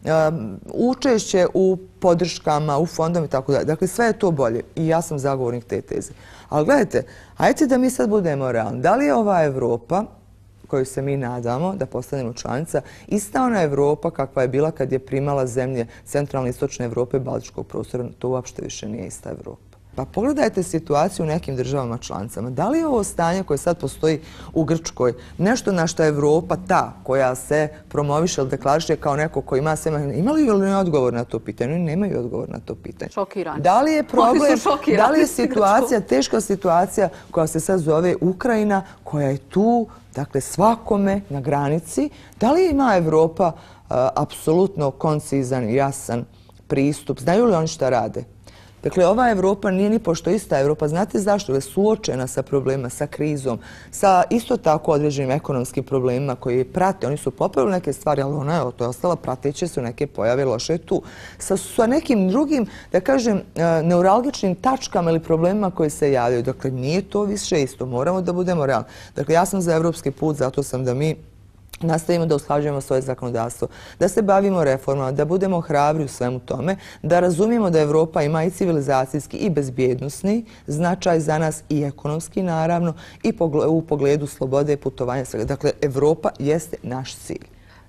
Učešće u podrškama, u fondom i tako dalje. Dakle, sve je to bolje. I ja sam zagovornik te teze. Ali gledajte, ajte da mi sad budemo realni. Da li je ova Evropa, koju se mi nadamo da postanemo članica, ista ona Evropa kakva je bila kad je primala zemlje centralne i istočne Evrope i baltičkog prostora? To uopšte više nije ista Evropa. Pa pogledajte situaciju u nekim državama članicama. Da li je ovo stanje koje sad postoji u Grčkoj nešto na što je Evropa ta koja se promoviše ili deklariše kao neko ko ima sve... Imali li odgovor na to pitanje? Oni nemaju odgovor na to pitanje. Šokirani. Da li je problem, da li je situacija, teška situacija koja se sad zove Ukrajina, koja je tu, dakle, svakome na granici? Da li ima Evropa apsolutno koncizan i jasan pristup? Znaju li oni šta rade? Dakle, ova Evropa nije ni pošto ista Evropa. Znate zašto? Je suočena sa problemima, sa krizom, sa isto tako određenim ekonomskim problemima koji prate. Oni su popravili neke stvari, ali ona je to je ostala prateće su neke pojave loše tu. Sa, sa nekim drugim, da kažem, neuralgičnim tačkama ili problemima koji se javljaju. Dakle, nije to više isto. Moramo da budemo realni. Dakle, ja sam za evropski put, zato sam da mi nastavimo da usklađujemo svoje zakonodavstvo, da se bavimo reformama, da budemo hrabri u svemu tome, da razumijemo da Evropa ima i civilizacijski i bezbjednosni značaj za nas i ekonomski naravno i u pogledu slobode putovanja svega. Dakle, Evropa jeste naš cilj.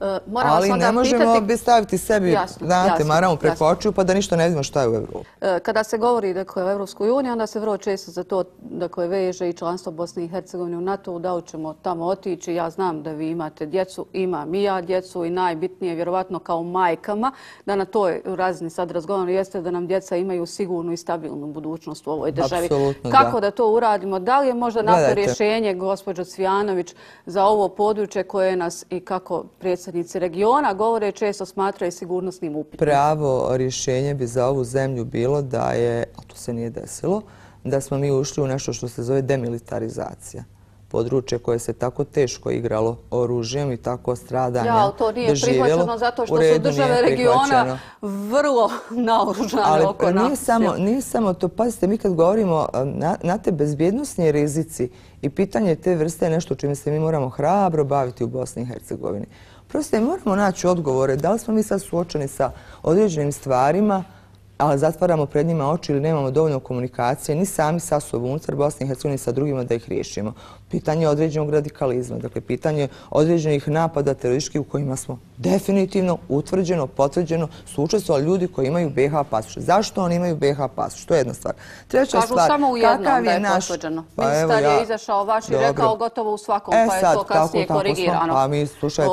Ali ne možemo bi staviti sebi, znate, maramo preko očiju pa da ništa ne vidimo šta je u Evropi. Kada se govori o Evropskoj uniji, onda se vrlo često za to veže i članstvo Bosne i Hercegovine u NATO, da li ćemo tamo otići. Ja znam da vi imate djecu, imam i ja djecu i najbitnije, vjerovatno kao majkama, da na toj razini sad razgovaramo, jeste da nam djeca imaju sigurnu i stabilnu budućnost u ovoj državi. Kako da to uradimo? Da li je možda NATO rješenje, gospođo Cvijanović, za ovo područje koje nas i kako predsjednici regiona govore često smatraju sigurnosnim upitom? Pravo rješenje bi za ovu zemlju bilo da je, a to se nije desilo, da smo mi ušli u nešto što se zove demilitarizacija. Područje koje se tako teško igralo oružjem i tako stradanja doživjelo. Ja, to nije prihvaćeno zato što su države regiona vrlo naoružane oko nas. Ali nije samo to. Pazite, mi kad govorimo na te bezbjednosni rizici i pitanje te vrste je nešto čime se mi moramo hrabro baviti u Bosni i Hercegovini. Prosto moramo naći odgovore da li smo mi sad suočeni sa određenim stvarima, ali zatvaramo pred njima oči ili nemamo dovoljno komunikacije ni sami sa sobom unutar Bosne i Hercegovine sa drugima da ih riješimo. Pitanje određenog radikalizma, dakle pitanje određenih napada terorističkih u kojima smo definitivno, utvrđeno, potvrđeno su učestvovali ljudi koji imaju be ha pasoš. Zašto oni imaju be ha pasoš? To je jedna stvar. Treća stvar, kažu samo u jednom da je potvrđeno. Ministar je izašao vaš i rekao gotovo u svakom, pa je to kasnije korigirano. A mi, slušajte,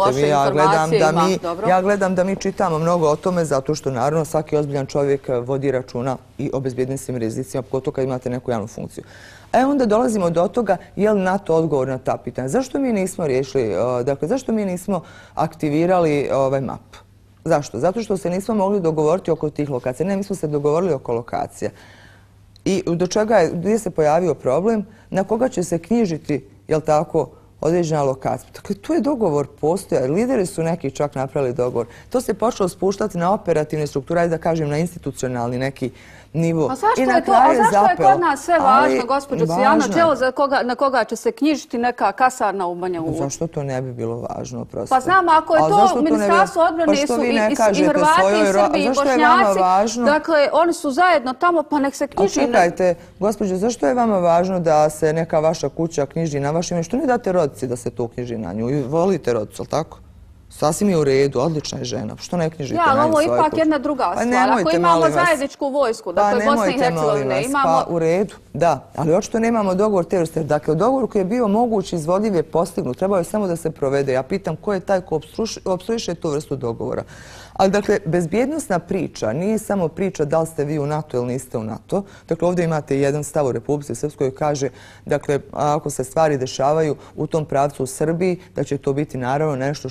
ja gledam da mi čitamo mnogo o tome zato što naravno svaki ozbiljan čovjek vodi računa i o bezbjednosnim rizicima, pogotovo kad imate neku javnu funkciju. E onda dolazimo do toga je li NATO odgovor na ta pitanja. Zašto mi nismo riješili, dakle, zašto mi nismo aktivirali ovaj map? Zašto? Zato što se nismo mogli dogovoriti oko tih lokacija. Ne, mi smo se dogovorili oko lokacija. I do čega je, gdje se pojavio problem, na koga će se knjižiti, jel tako, određena lokacija. Dakle, tu je dogovor postoja. Lideri su neki čak napravili dogovor. To se počelo spuštati na operativne strukture, ajde da kažem na institucionalni neki nivo. A zašto je to? A zašto je kod nas sve važno, gospođo Cvijanović? Na koga će se knjižiti neka kasarna u Banja Luci? Zašto to ne bi bilo važno? Pa znam, ako je to Ministarstvo odbrane su i Hrvati, i Srbi, i Bošnjaci, dakle, oni su zajedno tamo, pa nek se knjiži. A čekajte, gospođo, zašto je vama važno da se neka vaša kuća knjiži na vaše ime? Što ne date rodici da se to knjiži na nju? Volite rodicu, ali tako? Sasvim je u redu, odlična je žena. Što ne knjižite na nju svoje kuće? Ja, ali ovo je ipak jedna druga stvar. Ako imamo zajedničku vojsku, dakle Bosne i Hercegovine imamo... Pa u redu, da. Ali očito nemamo dogovor te vrste. Dakle, u dogovoru koji je bio moguć izvodljiv je postignut. Trebao je samo da se provede. Ja pitam ko je taj ko opstruiše tu vrstu dogovora. Ali, dakle, bezbjednosna priča nije samo priča da li ste vi u NATO ili niste u NATO. Dakle, ovdje imate jedan stav u Republici Srpskoj koji kaže, dakle, ako se stvari dešavaju u tom pravcu u Srbiji, da će to biti naravno nešto što je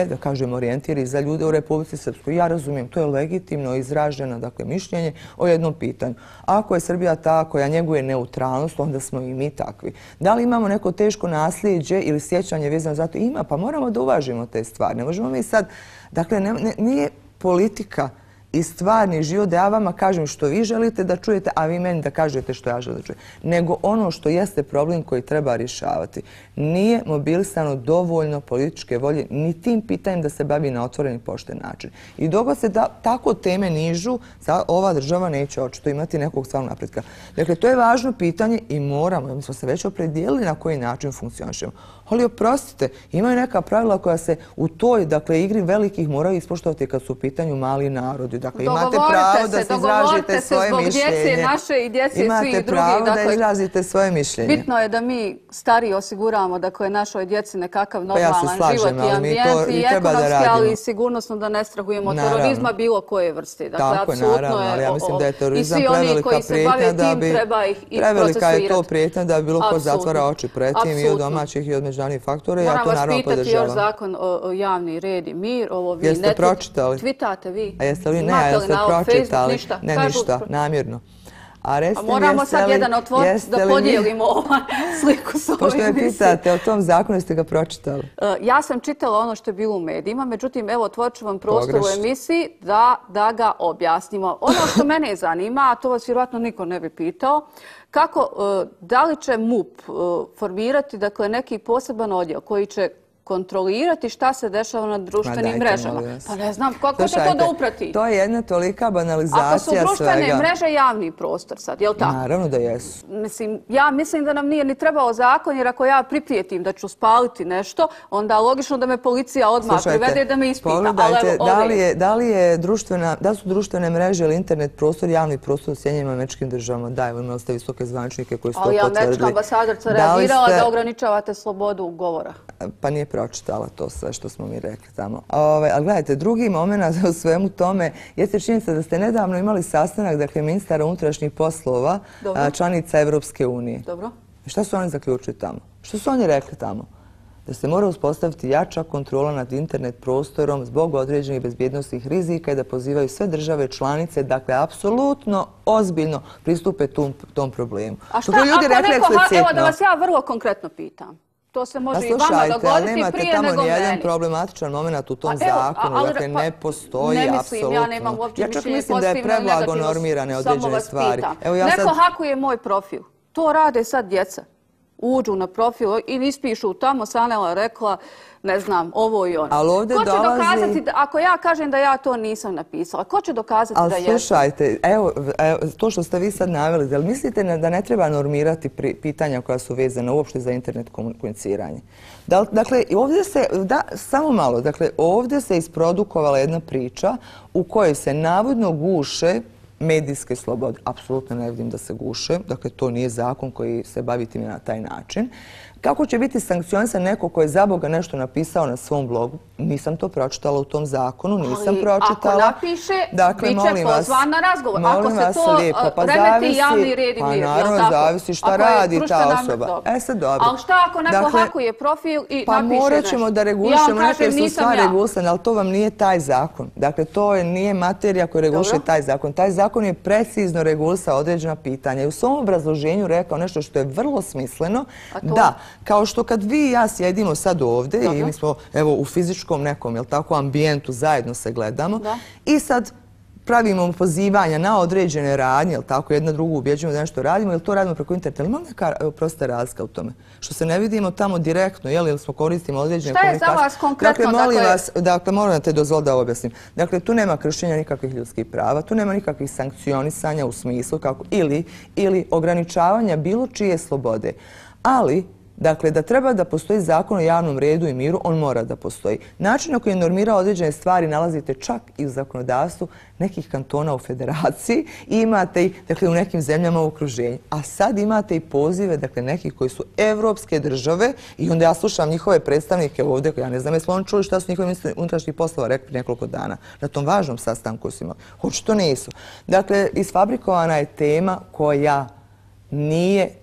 bolje, da kažem, orijentir i za ljude u Republici Srpskoj. Ja razumijem, to je legitimno izraženo, dakle, mišljenje o jednom pitanju. Ako je Srbija ta koja njeguje neutralnost, onda smo i mi takvi. Da li imamo neko teško nasljeđe ili sjećanje vezano za to? Ima, pa moramo da uvažimo te stvari. Ne možemo mi sad, dakle, ne, ne, nije politika i stvarni život da ja vama kažem što vi želite da čujete, a vi meni da kažete što ja želim da čujem. Nego ono što jeste problem koji treba rješavati. Nije mobilisano dovoljno političke volje ni tim pitanjem da se bavi na otvoreni pošten način. I dok se da, tako teme nižu, ova država neće očito imati nekog stvarnog napretka. Dakle, to je važno pitanje i moramo, mi smo se već opredijelili na koji način funkcionišemo. Ali oprostite, imaju neka pravila koja se u toj, dakle, igri velikih moraju ispoštovati kad su u pitanju mali narodi. Dakle, imate pravo da se izražite svoje mišljenje. Djece naše i djece svih drugih. Imate pravo da izrazite svoje mišljenje. Bitno je da mi stariji osiguramo dakle, našoj djeci nekakav normalan život i ambijent i ekonomski, ali i sigurnosno da ne strahujemo od terorizma bilo koje vrste. Tako je, naravno, ali ja mislim da je terorizam prevelika prijetnja da bi... Prevelika je to prijetnja da bi bilo ko zatvara oči pred tim i od domaćih i od međunarodnih faktora. Ja to naravno podržavam. Moram vas pitati još zakon o javni red i mir. Jeste pročitali? Twitate vi? A jeste li? Ne, a jeste pročitali? Ne, ništa, namjerno. A moramo sad jedan otvor da podijelimo sliku s ovim. Pošto me pitate o tom zakonu, jeste ga pročitali? Ja sam čitala ono što je bilo u medijima, međutim, evo, otvorit ću vam prostor u emisiji da ga objasnimo. Ono što mene zanima, a to vas vjerojatno niko ne bi pitao, kako, da li će M U P formirati dakle, neki poseban odjel koji će kontrolirati šta se dešava na društvenim mrežama. Pa ne znam, kako će to da uprati? To je jedna tolika banalizacija svega. Ako su društvene mreže javni prostor sad, je li tako? Naravno da jesu. Mislim, ja mislim da nam nije ni trebao zakon, jer ako ja priprijetim da ću spaliti nešto, onda logično da me policija odmah privede da me ispita. Pogledajte, da li je, da li je društvena, da su društvene mreže ili internet prostor, javni prostor u Sjedinjenim Američkim Državama? Da, evo imali ste visoke zvaničnike koji su to potvrdili. Ali američka ambasadorca reagirala da ograničavate slobodu govora. Pa nije pročitala to sve što smo mi rekli tamo. Ove, ali gledajte, drugi moment u svemu tome jeste činjenica da ste nedavno imali sastanak, dakle, ministara unutrašnjih poslova, a, članica Evropske unije. Dobro. Šta su oni zaključili tamo? Što su oni rekli tamo? Da se mora uspostaviti jača kontrola nad internet prostorom zbog određenih bezbjednostnih rizika i da pozivaju sve države članice, dakle, apsolutno ozbiljno pristupe tom, tom problemu. A šta, ako neko, evo da vas ja vrlo konkretno pitam. To se može i vama dogoditi prije nego meni. Nemate tamo nijedan problematičan moment u tom zakonu. Dakle, ne postoji apsolutno. Ja nemam uopće mišljenje pozitivno ili negativno. Ja čak mislim da je preblago normirane određene stvari. Neko hakuje moj profil. To rade sad djeca. Uđu na profil i ispišu tamo, Sanela rekla, ne znam, ovo i ono. Ko će dokazati, ako ja kažem da ja to nisam napisala, ko će dokazati da jesam? Ali slušajte, evo, to što ste vi sad naveli, da li mislite da ne treba normirati pitanja koja su vezana uopšte za internet komuniciranje? Dakle, ovdje se, da, samo malo, dakle, ovdje se isprodukovala jedna priča u kojoj se navodno guše medijske slobode. Apsolutno ne vidim da se guše. Dakle, to nije zakon koji se bavi tim na taj način. Kako će biti sankcionisan neko ko je za Boga nešto napisao na svom blogu? Nisam to pročitala u tom zakonu, nisam pročitala. Ako napiše, bit će pozvan na razgovor. Ako se to remeti javni red i mir, pa naravno, zavisi šta radi ta osoba. E sad dobro. Ali šta ako neko hakuje profil i napiše nešto? Pa morat ćemo da regulišemo neke su stvari regulisane, ali to vam nije taj zakon. Dakle, to nije materija koja reguliše taj zakon. Taj zakon je precizno regulisao određena pitanja i u svom obrazloženju rekao nešto što je vrlo smisleno, da, kao što kad vi i ja sjedimo sad ovdje i mi smo evo u fizičkom nekom, jel tako, ambijentu zajedno se gledamo i sad pravimo pozivanja na određene radnje, jel tako, jedna drugu ubjeđujemo da nešto radimo, ili to radimo preko interneta. Ili imamo neka prosta razlika u tome? Što se ne vidimo tamo direktno, jel, ili smo koristimo određene komunikacije. Šta je za vas konkretno? Dakle, molim vas, dakle, moram da te dozvoli da objasnim. Dakle, tu nema kršenja nikakvih ljudskih prava, tu nema nikakvih sankcionisanja u smislu kako, ili, ili ograničavanja bilo čije slobode. Ali, dakle, da treba da postoji zakon o javnom redu i miru, on mora da postoji. Način na koji je normirao određene stvari nalazite čak i u zakonodavstvu nekih kantona u federaciji i imate ih, dakle, u nekim zemljama u okruženju. A sad imate i pozive, dakle, nekih koji su evropske države i onda ja slušam njihove predstavnike ovdje, ja ne znam jesli oni čuli šta su njihovi ministri unutrašnjih poslova rekli nekoliko dana na tom važnom sastanku koji su imali. Očito nisu. Dakle, isfabrikovana je tema koja nije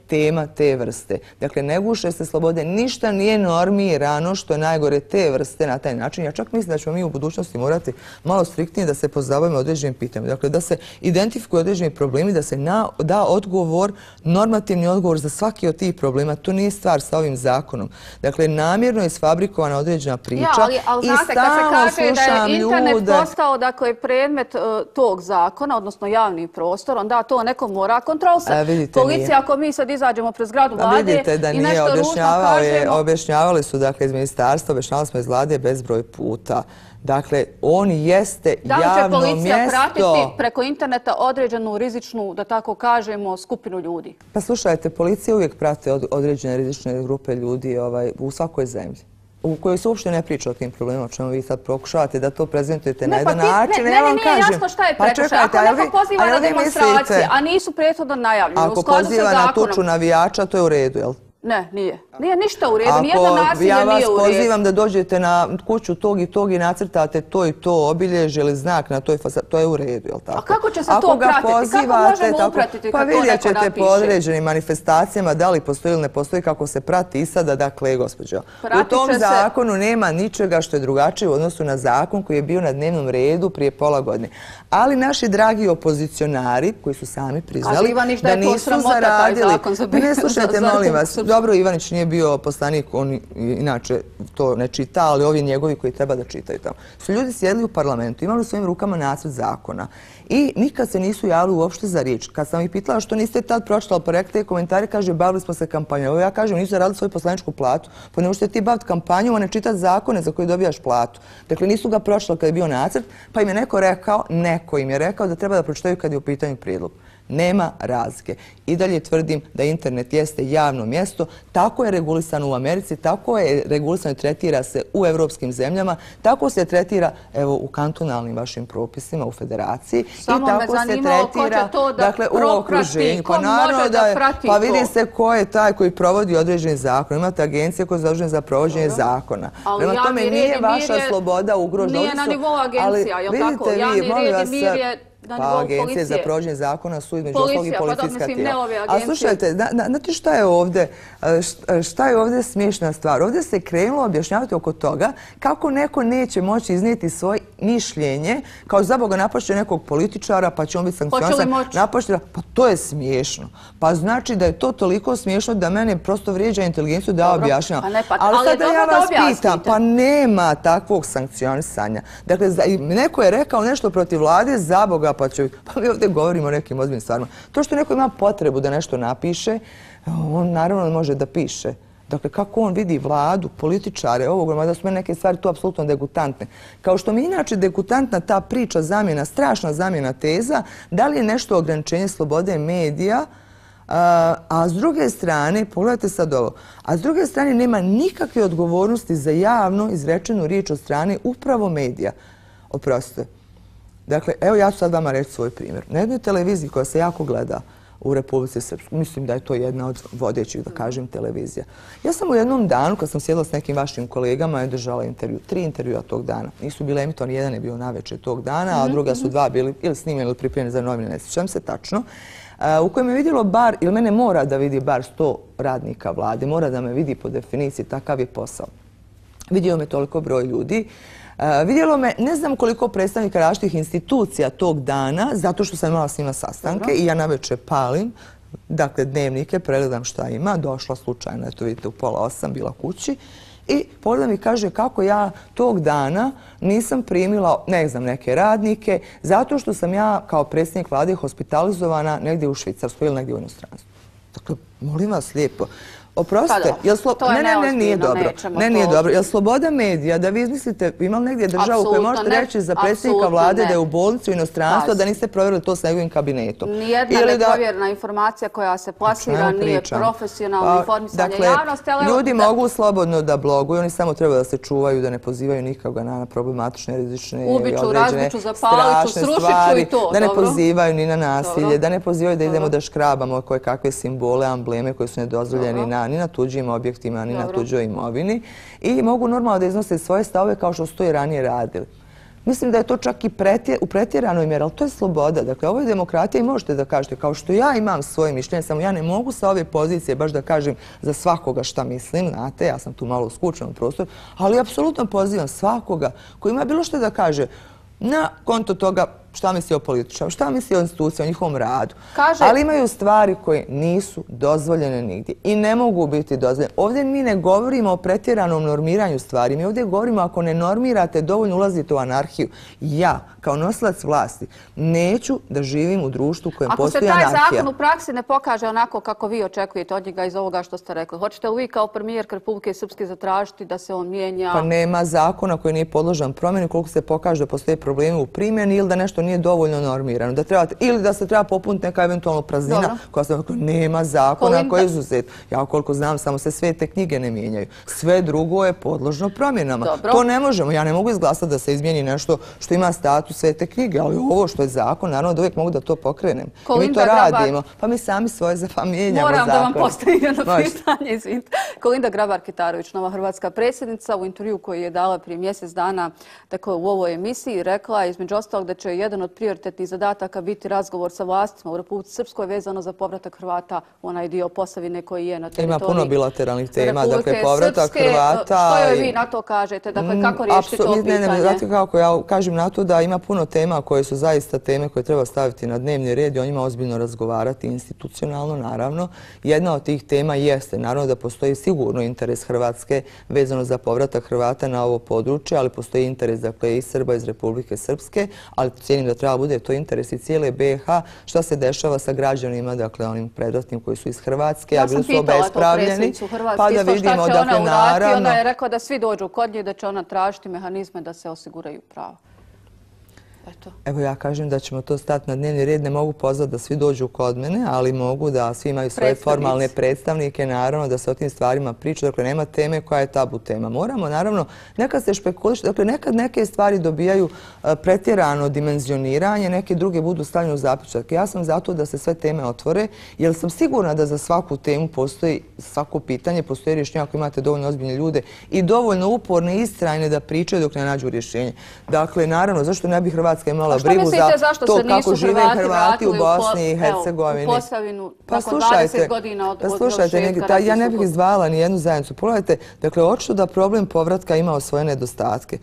tema te vrste. Dakle, ne guše se slobode, ništa nije normirano što je najgore te vrste na taj način. Ja čak mislim da ćemo mi u budućnosti morati malo striktnije da se pozabavimo određenim pitanjima. Dakle, da se identifikuju određeni problemi, da se na, da odgovor, normativni odgovor za svaki od tih problema. To nije stvar sa ovim zakonom. Dakle, namjerno je isfabrikovana određena priča. Ja, ali, ali i znate, kad se kaže da je internet ljude... postao dakle, predmet uh, tog zakona, odnosno javni prostor, onda to neko mora kontrolisati. Policija, ako mi sad izađemo pred zgradu vlade vidite da i nije nešto ružno kažemo... Objašnjavali su dakle, iz ministarstva, objašnjavali smo iz vlade bezbroj puta. Dakle, on jeste javno mjesto... Da li će policija pratiti preko interneta određenu rizičnu, da tako kažemo, skupinu ljudi? Pa slušajte, policija uvijek prate određene rizične grupe ljudi ovaj, u svakoj zemlji, u kojoj se uopšte ne priča o tim problemima, o čemu vi sad pokušavate da to prezentujete na jedan način. Ne, meni nije jasno šta je prekršaj. Ako neko poziva na demonstracije, a nisu prethodno najavljeni u skladu sa zakonom... Ako poziva na tuču navijača, to je u redu, jel? Ne, nije. Nije ništa u redu, nijedno nasilje nije u redu. Ako ja vas pozivam da dođete na kuću tog i tog i nacrtate to i to obilježje ili znak na toj fasadi, to je u redu, jel tako? A kako će se to pratiti? Kako možemo upratiti kako neko napiše? Pa vidjet ćete po određenim manifestacijama da li postoji ili ne postoji, kako se prati i sada, dakle, gospođo. U tom zakonu nema ničega što je drugačije u odnosu na zakon koji je bio na dnevnom redu prije pola godine. Ali naši dragi opozicionari, koji su sami priznali da nisu zaradili... Ne slušajte, molim vas. Dobro, Ivanić nije bio poslanik, on inače to ne čita, ali ovi njegovi koji treba da čitaju tamo. Su ljudi sjedli u parlamentu, imali u svojim rukama nacrt zakona i nikad se nisu javili uopšte za riječ. Kad sam ih pitala što niste tad pročitali pa rekli te komentare, kaže, bavili smo se kampanjom. Ovo ja kažem, nisu zaradili svoju poslaničku platu, pa ne možete ti baviti kampanjom, a ne čitati zakone za koje dobijaš platu. Dakle, nisu ga pročitali kad je bio nacrt, pa im je neko rekao, neko im je rekao da treba da pročitaju kad je u pitanju prijedlog. Nema razlike. I dalje tvrdim da internet jeste javno mjesto. Tako je regulisano u Americi, tako je regulisano i tretira se u evropskim zemljama, tako se tretira evo, u kantonalnim vašim propisima, u federaciji. Samo i tako me zanimalo ko će to da dakle, proprati, ko može da prati to. Pa vidi se ko je taj koji provodi određeni zakon. Imate agencije koje su zadužene za provođenje zakona. Prema tome nije vaša sloboda ugrožena. Nije na nivou agencija, je li tako? Javni red i mir je... Pa agencije za provođenje zakona su između ostalog i policijska tijela. A slušajte, znate šta je ovdje, šta je ovdje smiješna stvar? Ovdje se krenulo objašnjavati oko toga kako neko neće moći iznijeti svoje mišljenje, kao za Boga napašće nekog političara, pa će on biti sankcionisan. Napašće, pa to je smiješno. Pa znači da je to toliko smiješno da mene prosto vrijeđa inteligenciju da objašnjam. Ali sada ja vas pitam, pa nema takvog sankcionisanja. Dakle, neko je rekao nešto protiv vlade, za Boga, pa će... Pa mi ovdje govorimo o nekim ozbiljnim stvarima. To što neko ima potrebu da nešto napiše, on naravno može da piše. Dakle, kako on vidi vladu, političare, ovog, da su meni neke stvari tu apsolutno degutantne. Kao što mi inače degutantna ta priča, zamjena, strašna zamjena teza, da li je nešto ograničenje slobode medija, a s druge strane, pogledajte sad ovo, a s druge strane nema nikakve odgovornosti za javno izrečenu riječ od strane upravo medija. Oprostite. Dakle, evo ja ću sad vama reći svoj primjer. Na jednoj televiziji koja se jako gleda u Republici Srpskoj, mislim da je to jedna od vodećih, da kažem, televizija. Ja sam u jednom danu, kad sam sjedila s nekim vašim kolegama, je držala intervju, tri intervjua tog dana. Nisu bile emitovani, jedan je bio navečer tog dana, a druga su dva bili ili snimljeni ili pripremljeni za novine, ne sjećam se tačno, u kojem je vidjelo bar, ili mene mora da vidi bar sto radnika vlade, mora da me vidi po definiciji, takav je posao. Vidio me toliko broj ljudi. Vidjelo me, ne znam koliko predstavnika različitih institucija tog dana, zato što sam imala s njima sastanke i ja navečer palim, dakle dnevnike, pregledam šta ima, došla slučajno, eto vidite, u pola osam bila kući i pogledam i kaže kako ja tog dana nisam primila, ne znam, neke radnike, zato što sam ja kao predsjednik vlade hospitalizovana negdje u Švicarskoj ili negdje u inostranstvu. Dakle, molim vas lijepo. Oprostite, ne, ne, ne, nije dobro. Ne, nije dobro. Je li sloboda medija da vi izmislite, ima li negdje državu koju možete reći za predsjednika vlade da je u bolnici u inostranstvu, da niste provjerili to s njegovim kabinetom? Nijedna neprovjerna informacija koja se plasira nije profesionalno informisanje javnosti. Ljudi mogu slobodno da bloguju, oni samo treba da se čuvaju, da ne pozivaju nikoga na problematične, rizične i određene strašne stvari, da ne pozivaju ni na nasilje, da ne pozivaju da idemo da škrabamo koje kakve simbole, ambleme koje su nedozvoljeni na ni na tuđim objektima, ni na tuđoj imovini i mogu normalno da iznose svoje stavove kao što su to i ranije radili. Mislim da je to čak i u pretjeranoj mjeri, ali to je sloboda. Dakle, ovo je demokratija i možete da kažete, kao što ja imam svoje mišljenje, samo ja ne mogu sa ove pozicije baš da kažem za svakoga šta mislim, znate, ja sam tu malo u skučenom prostoru, ali apsolutno pozivam svakoga koji ima bilo što da kaže na konto toga šta misli o političarima, šta misli o institucijama, o njihovom radu. Ali imaju stvari koje nisu dozvoljene nigdje i ne mogu biti dozvoljene. Ovdje mi ne govorimo o pretjeranom normiranju stvari. Mi ovdje govorimo ako ne normirate, dovoljno ulazite u anarhiju. Ja, kao nosilac vlasti, neću da živim u društvu u kojem postoji anarhija. Ako se taj zakon u praksi ne pokaže onako kako vi očekujete od njega iz ovoga što ste rekli, hoćete li vi kao premijerka Republike Srpske zatražiti da se on mijenja? Pa nema zakona koji nije podložan promjeni koliko se pokaže da postoje problemi u primjeni ili da nešto nije dovoljno normirano. Da trebate, ili da se treba popuniti neka eventualno praznina Dobro. koja se nema zakona Kolinda. koji je izuzet. Ja koliko znam, samo se sve te knjige ne mijenjaju. Sve drugo je podložno promjenama. Dobro. To ne možemo. Ja ne mogu izglasati da se izmijeni nešto što ima status sve te knjige, ali ovo što je zakon, naravno da uvijek mogu da to pokrenem. Kolinda I mi to Grabar... radimo. Pa mi sami svoje za mijenjamo Moram zakon. da vam postavim jedno pitanje, izvinite. Kolinda Grabar-Kitarović, nova hrvatska predsjednica, u intervju koji je dala prije mjesec dana dakle, u ovoj emisiji, rekla između ostalog da će jedan od prioritetnih zadataka biti razgovor sa vlastima u Republici Srpskoj vezano za povratak Hrvata u onaj dio Posavine koji je na teritoriji Ima puno bilateralnih tema, dakle povratak Hrvata. Što joj vi na to kažete? Dakle, kako riješiti to pitanje? Ne, ne, znate kako ja kažem na to da ima puno tema koje su zaista teme koje treba staviti na dnevni red i o njima ozbiljno razgovarati institucionalno, naravno. Jedna od tih tema jeste, naravno da postoji sigurno interes Hrvatske vezano za povratak Hrvata na ovo područje, ali postoji interes dakle i Srba iz Republike Srpske, ali cijenim da treba bude to interes i cijele B i H, šta se dešava sa građanima, dakle onim predratnim koji su iz Hrvatske, a bili su obespravljeni, pa da vidimo, dakle, naravno... Ona je rekla da svi dođu kod nje, da će ona tražiti mehanizme da se osiguraju prava. Evo ja kažem da ćemo to stati na dnevni red. Ne mogu pozvati da svi dođu kod mene, ali mogu da svi imaju svoje formalne predstavnike, naravno da se o tim stvarima priča. Dakle, nema teme koja je tabu tema. Moramo, naravno, nekad se špekuliše, dakle, nekad neke stvari dobijaju pretjerano dimenzioniranje, neke druge budu stavljene u zapičak. Ja sam zato da se sve teme otvore, jer sam sigurna da za svaku temu postoji, svako pitanje, postoji rješenje ako imate dovoljno ozbiljne ljude i dovoljno uporne i istrajne da pričaju dok ne nađu rješenje. Dakle, naravno, zašto ne bi Hrvatska imala brigu za to kako žive Hrvati u Bosni i Hercegovini. U Posavinu, nakon dvadeset godina od Slušajte, ja ne bih izdvajala ni jednu zajednicu. Pogledajte, dakle, očito da problem povratka imao svoje nedostatke.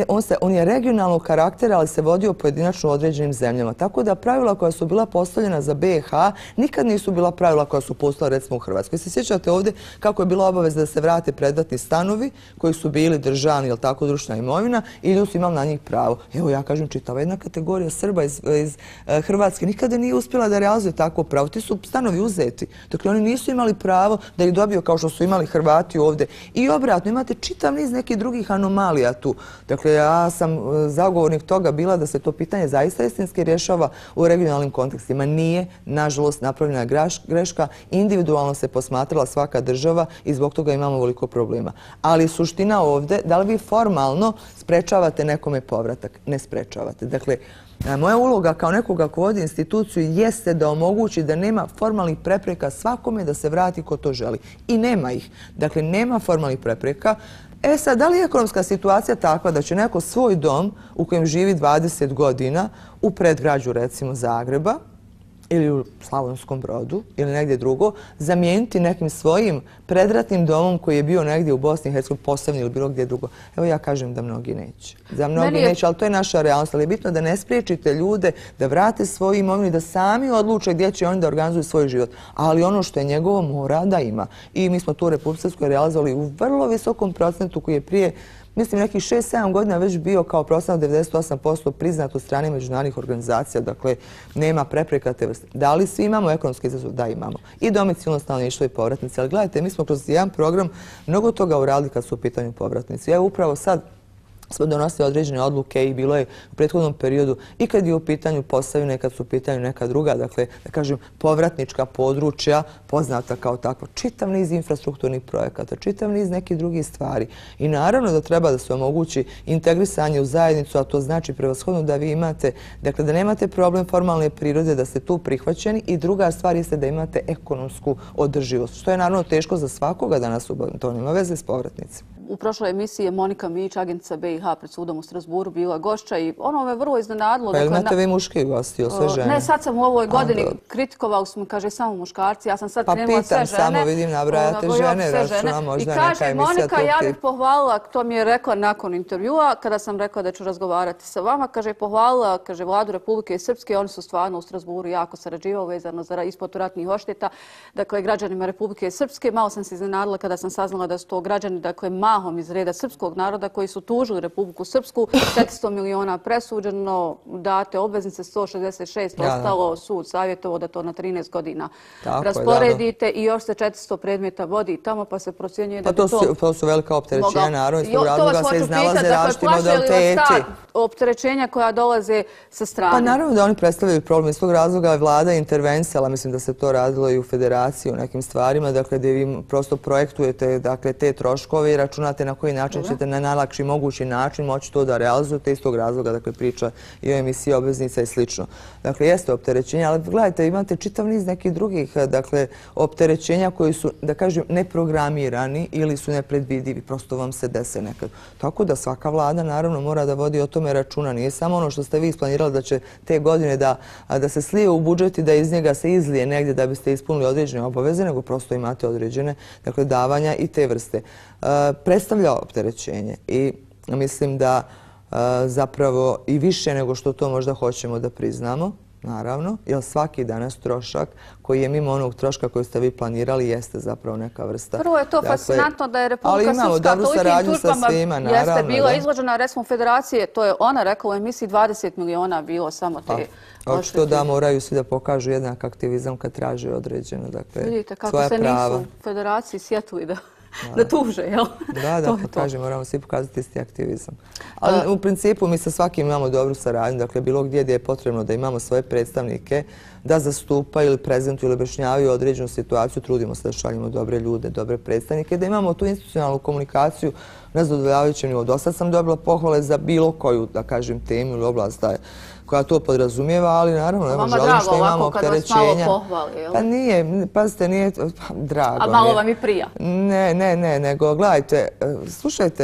On je regionalnog karaktera, ali se vodio pojedinačno u određenim zemljama. Tako da pravila koja su bila postavljena za B i H nikad nisu bila pravila koja su postavljena recimo u Hrvatskoj. Se sjećate ovdje kako je bila obaveza da se vrate predratni stanovi koji su bili državni, ili tako, društvena imovina i ljudi su imali na njih pravo. Evo ja kažem, čitava jedna kategorija Srba iz, iz uh, Hrvatske nikada nije uspjela da realizuje tako pravo. Ti su stanovi uzeti. Dakle, oni nisu imali pravo da ih dobiju kao što su imali Hrvati ovdje. I obratno, imate čitav niz nekih drugih anomalija tu. Dakle, ja sam uh, zagovornik toga bila da se to pitanje zaista istinski rješava u regionalnim kontekstima. Nije, nažalost, napravljena greška. Individualno se posmatrala svaka država i zbog toga imamo veliko problema. Ali suština ovdje, da li vi formalno sprečavate nekome povratak? Ne sprečavate. Dakle, moja uloga kao nekoga ko vodi instituciju jeste da omogući da nema formalnih prepreka svakome da se vrati ko to želi. I nema ih. Dakle, nema formalnih prepreka. E sad, da li je ekonomska situacija takva da će neko svoj dom u kojem živi dvadeset godina u predgrađu, recimo, Zagreba, ili u Slavonskom Brodu ili negdje drugo, zamijeniti nekim svojim predratnim domom koji je bio negdje u Bosni i Hercegovini, Posavini ili bilo gdje drugo. Evo ja kažem da mnogi neće. Za mnogi neće, ali to je naša realnost. Ali je bitno da ne spriječite ljude da vrate svoju imovinu i da sami odluče gdje će oni da organizuju svoj život. Ali ono što je njegovo mora da ima. I mi smo tu u Republici Srpskoj realizovali u vrlo visokom procentu koji je prije mislim, nekih šest sedam godina već bio kao procenat devedeset osam posto priznat od strane međunarodnih organizacija. Dakle, nema prepreka te vrste. Da li svi imamo ekonomski izazov? Da, imamo. I domicilno stanovništvo i povratnici. Ali gledajte, mi smo kroz jedan program mnogo toga uradili kad su u pitanju povratnici. Evo upravo sad smo donosili određene odluke i bilo je u prethodnom periodu i kad je u pitanju Posavina i kad su u pitanju neka druga, dakle, da kažem, povratnička područja, poznata kao takvo, čitav niz infrastrukturnih projekata, čitav niz nekih drugih stvari. I naravno da treba da se omogući integrisanje u zajednicu, a to znači prevashodno da vi imate, dakle, da nemate problem formalne prirode, da ste tu prihvaćeni i druga stvar jeste da imate ekonomsku održivost, što je naravno teško za svakoga danas, to nema veze s povratnicima. u prošloj emisiji je Monika Mić, agentica B i H pred sudom u Strasburu, bila gošća i ono me vrlo iznenadilo. Pa ili imate vi muški gosti ili sve žene? Ne, sad sam u ovoj godini kritikovao smo, kaže, samo muškarci. Ja sam sad krenula sve žene. Pa pitam samo, vidim, nabrajate žene, računa možda neka emisija. I kaže, Monika, ja bih pohvalila, to mi je rekla nakon intervjua, kada sam rekla da ću razgovarati sa vama, kaže, pohvalila, kaže, vladu Republike Srpske, oni su stvarno u Strasburu jako sarađivali vezano za isplatu ratnih odšteta, dakle, građanima Republike Srpske. Malo sam se iznenadila kada sam saznala da su to građani, dakle, mahom iz reda srpskog naroda koji su tužili Republiku Srpsku, četiristo miliona presuđeno, date obveznice sto šezdeset šest, ostalo sud savjetovo da to na trinaest godina rasporedite i još se četiristo predmeta vodi tamo, pa se procjenjuje da bi to... To su velika opterećenja, naravno, iz tog razloga se iznalaze različiti modaliteti. Opterećenja koja dolaze sa strane. Pa naravno da oni predstavljaju problem. Iz tog razloga vlada intervenisala, mislim da se to radilo i u federaciji u nekim stvarima, dakle gdje vi prosto projektujete dakle, te troškove i računate na koji način ćete na najlakši mogući način moći to da realizujete. Iz tog razloga dakle, priča i o emisiji obveznica i slično. Dakle, jeste opterećenja, ali gledajte, imate čitav niz nekih drugih dakle, opterećenja koji su, da kažem, neprogramirani ili su nepredvidivi, prosto vam se dese nekad. Tako da svaka vlada naravno mora da vodi o tome računa. Nije samo ono što ste vi isplanirali da će te godine da, da se slije u budžet i da iz njega se izlije negdje da biste ispunili određene obaveze, nego prosto imate određene dakle, davanja i te vrste. Uh, predstavlja opterećenje i mislim da uh, zapravo i više nego što to možda hoćemo da priznamo, naravno, jer svaki danas trošak koji je mimo onog troška koji ste vi planirali jeste zapravo neka vrsta. Prvo je to fascinantno da je Republika Srpska tolikim tužbama jeste bila izložena, recimo Federacije, to je ona rekla u emisiji dvadeset miliona bilo samo te odštete. Očito da moraju svi da pokažu jednak aktivizam kad traže određeno svoja prava. Vidite kako se nisu u Federaciji sjetili da... da tuže, jel? Da, da, kažem, moramo svi pokazati isti aktivizam. Ali u principu mi sa svakim imamo dobru saradnju, dakle bilo gdje gdje je potrebno da imamo svoje predstavnike da zastupaju ili prezentuju ili objašnjavaju određenu situaciju, trudimo se da šaljemo dobre ljude, dobre predstavnike, da imamo tu institucionalnu komunikaciju na zadovoljavajućem nivou. Do sad sam dobila pohvale za bilo koju, da kažem, temu ili oblast koja to podrazumijeva, ali naravno, evo, želim što imamo opterećenja. Vama drago ovako kad vas malo pohvali, jel? Pa nije, pazite, nije drago. A malo vam i prija? Ne, ne, ne, nego, gledajte, slušajte,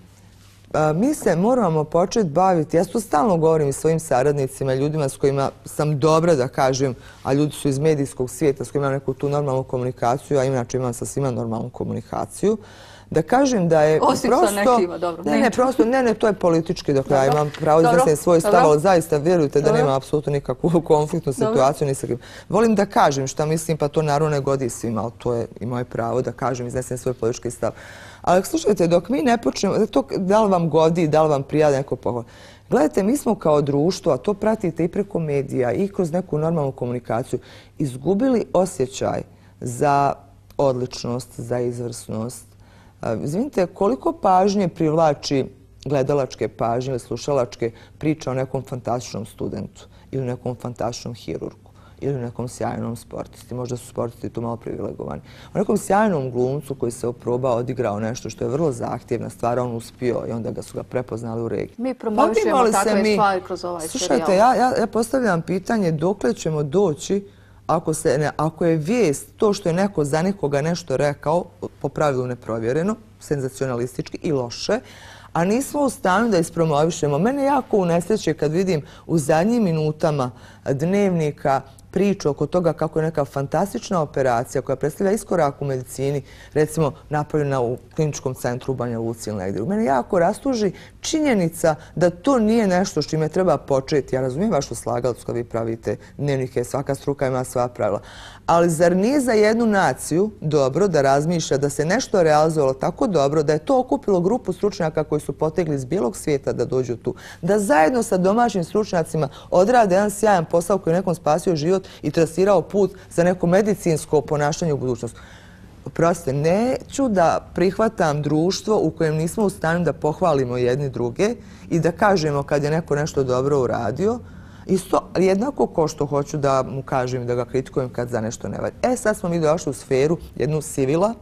mi se moramo početi baviti, ja to stalno govorim i svojim saradnicima, ljudima s kojima sam dobra da kažem, a ljudi su iz medijskog svijeta s kojima imam neku tu normalnu komunikaciju, a inače imam sa svima normalnu komunikaciju, da kažem da je prosto... Osim sa nekima, dobro. Ne, ne, prosto, ne, ne, to je politički, dakle, ja imam pravo iznesem svoj stav, ali zaista vjerujte da nema apsolutno nikakvu konfliktnu situaciju, ni sa kim. Volim da kažem šta mislim, pa to naravno ne godi svima, ali to je i moje pravo da kažem, iznesem svoj politički stav. Ali slušajte, dok mi ne počnemo, to da li vam godi, da li vam prija neko pohval. Gledajte, mi smo kao društvo, a to pratite i preko medija i kroz neku normalnu komunikaciju, izgubili osjećaj za odličnost, za izvrsnost. Izvinite, koliko pažnje privlači gledalačke pažnje ili slušalačke priča o nekom fantastičnom studentu ili nekom fantastičnom hirurgu ili nekom sjajnom sportisti. Možda su sportisti tu malo privilegovani. O nekom sjajnom glumcu koji se oprobao, odigrao nešto što je vrlo zahtjevna stvar, on uspio i onda ga su ga prepoznali u regiji. Mi promovišemo takve mi... stvari kroz ovaj serijal. Slušajte, ja, ja, ja postavljam pitanje dokle ćemo doći Ako, se ne, ako je vijest to što je neko za nekoga nešto rekao, po pravilu neprovjereno, senzacionalistički i loše, a nismo u stanju da ispromovišemo. Mene jako unesreće kad vidim u zadnjim minutama dnevnika priču oko toga kako je neka fantastična operacija koja predstavlja iskorak u medicini, recimo napravljena u kliničkom centru u Banja Luci ili negdje. U mene jako rastuži činjenica da to nije nešto što ime treba početi. Ja razumijem vašu slagalicu kad vi pravite dnevnike, svaka struka ima sva pravila. Ali zar nije za jednu naciju dobro da razmišlja da se nešto realizovalo tako dobro, da je to okupilo grupu stručnjaka koji su potegli iz bijelog svijeta da dođu tu, da zajedno sa domaćim stručnjacima odrade jedan sjajan posao koji je nekom spasio život i trasirao put za neko medicinsko ponašanje u budućnosti. Oprostite, neću da prihvatam društvo u kojem nismo u stanju da pohvalimo jedni druge i da kažemo kad je neko nešto dobro uradio, isto jednako ko što hoću da mu kažem da ga kritikujem kad za nešto ne valja. E, sad smo mi došli u sferu jednu sivila,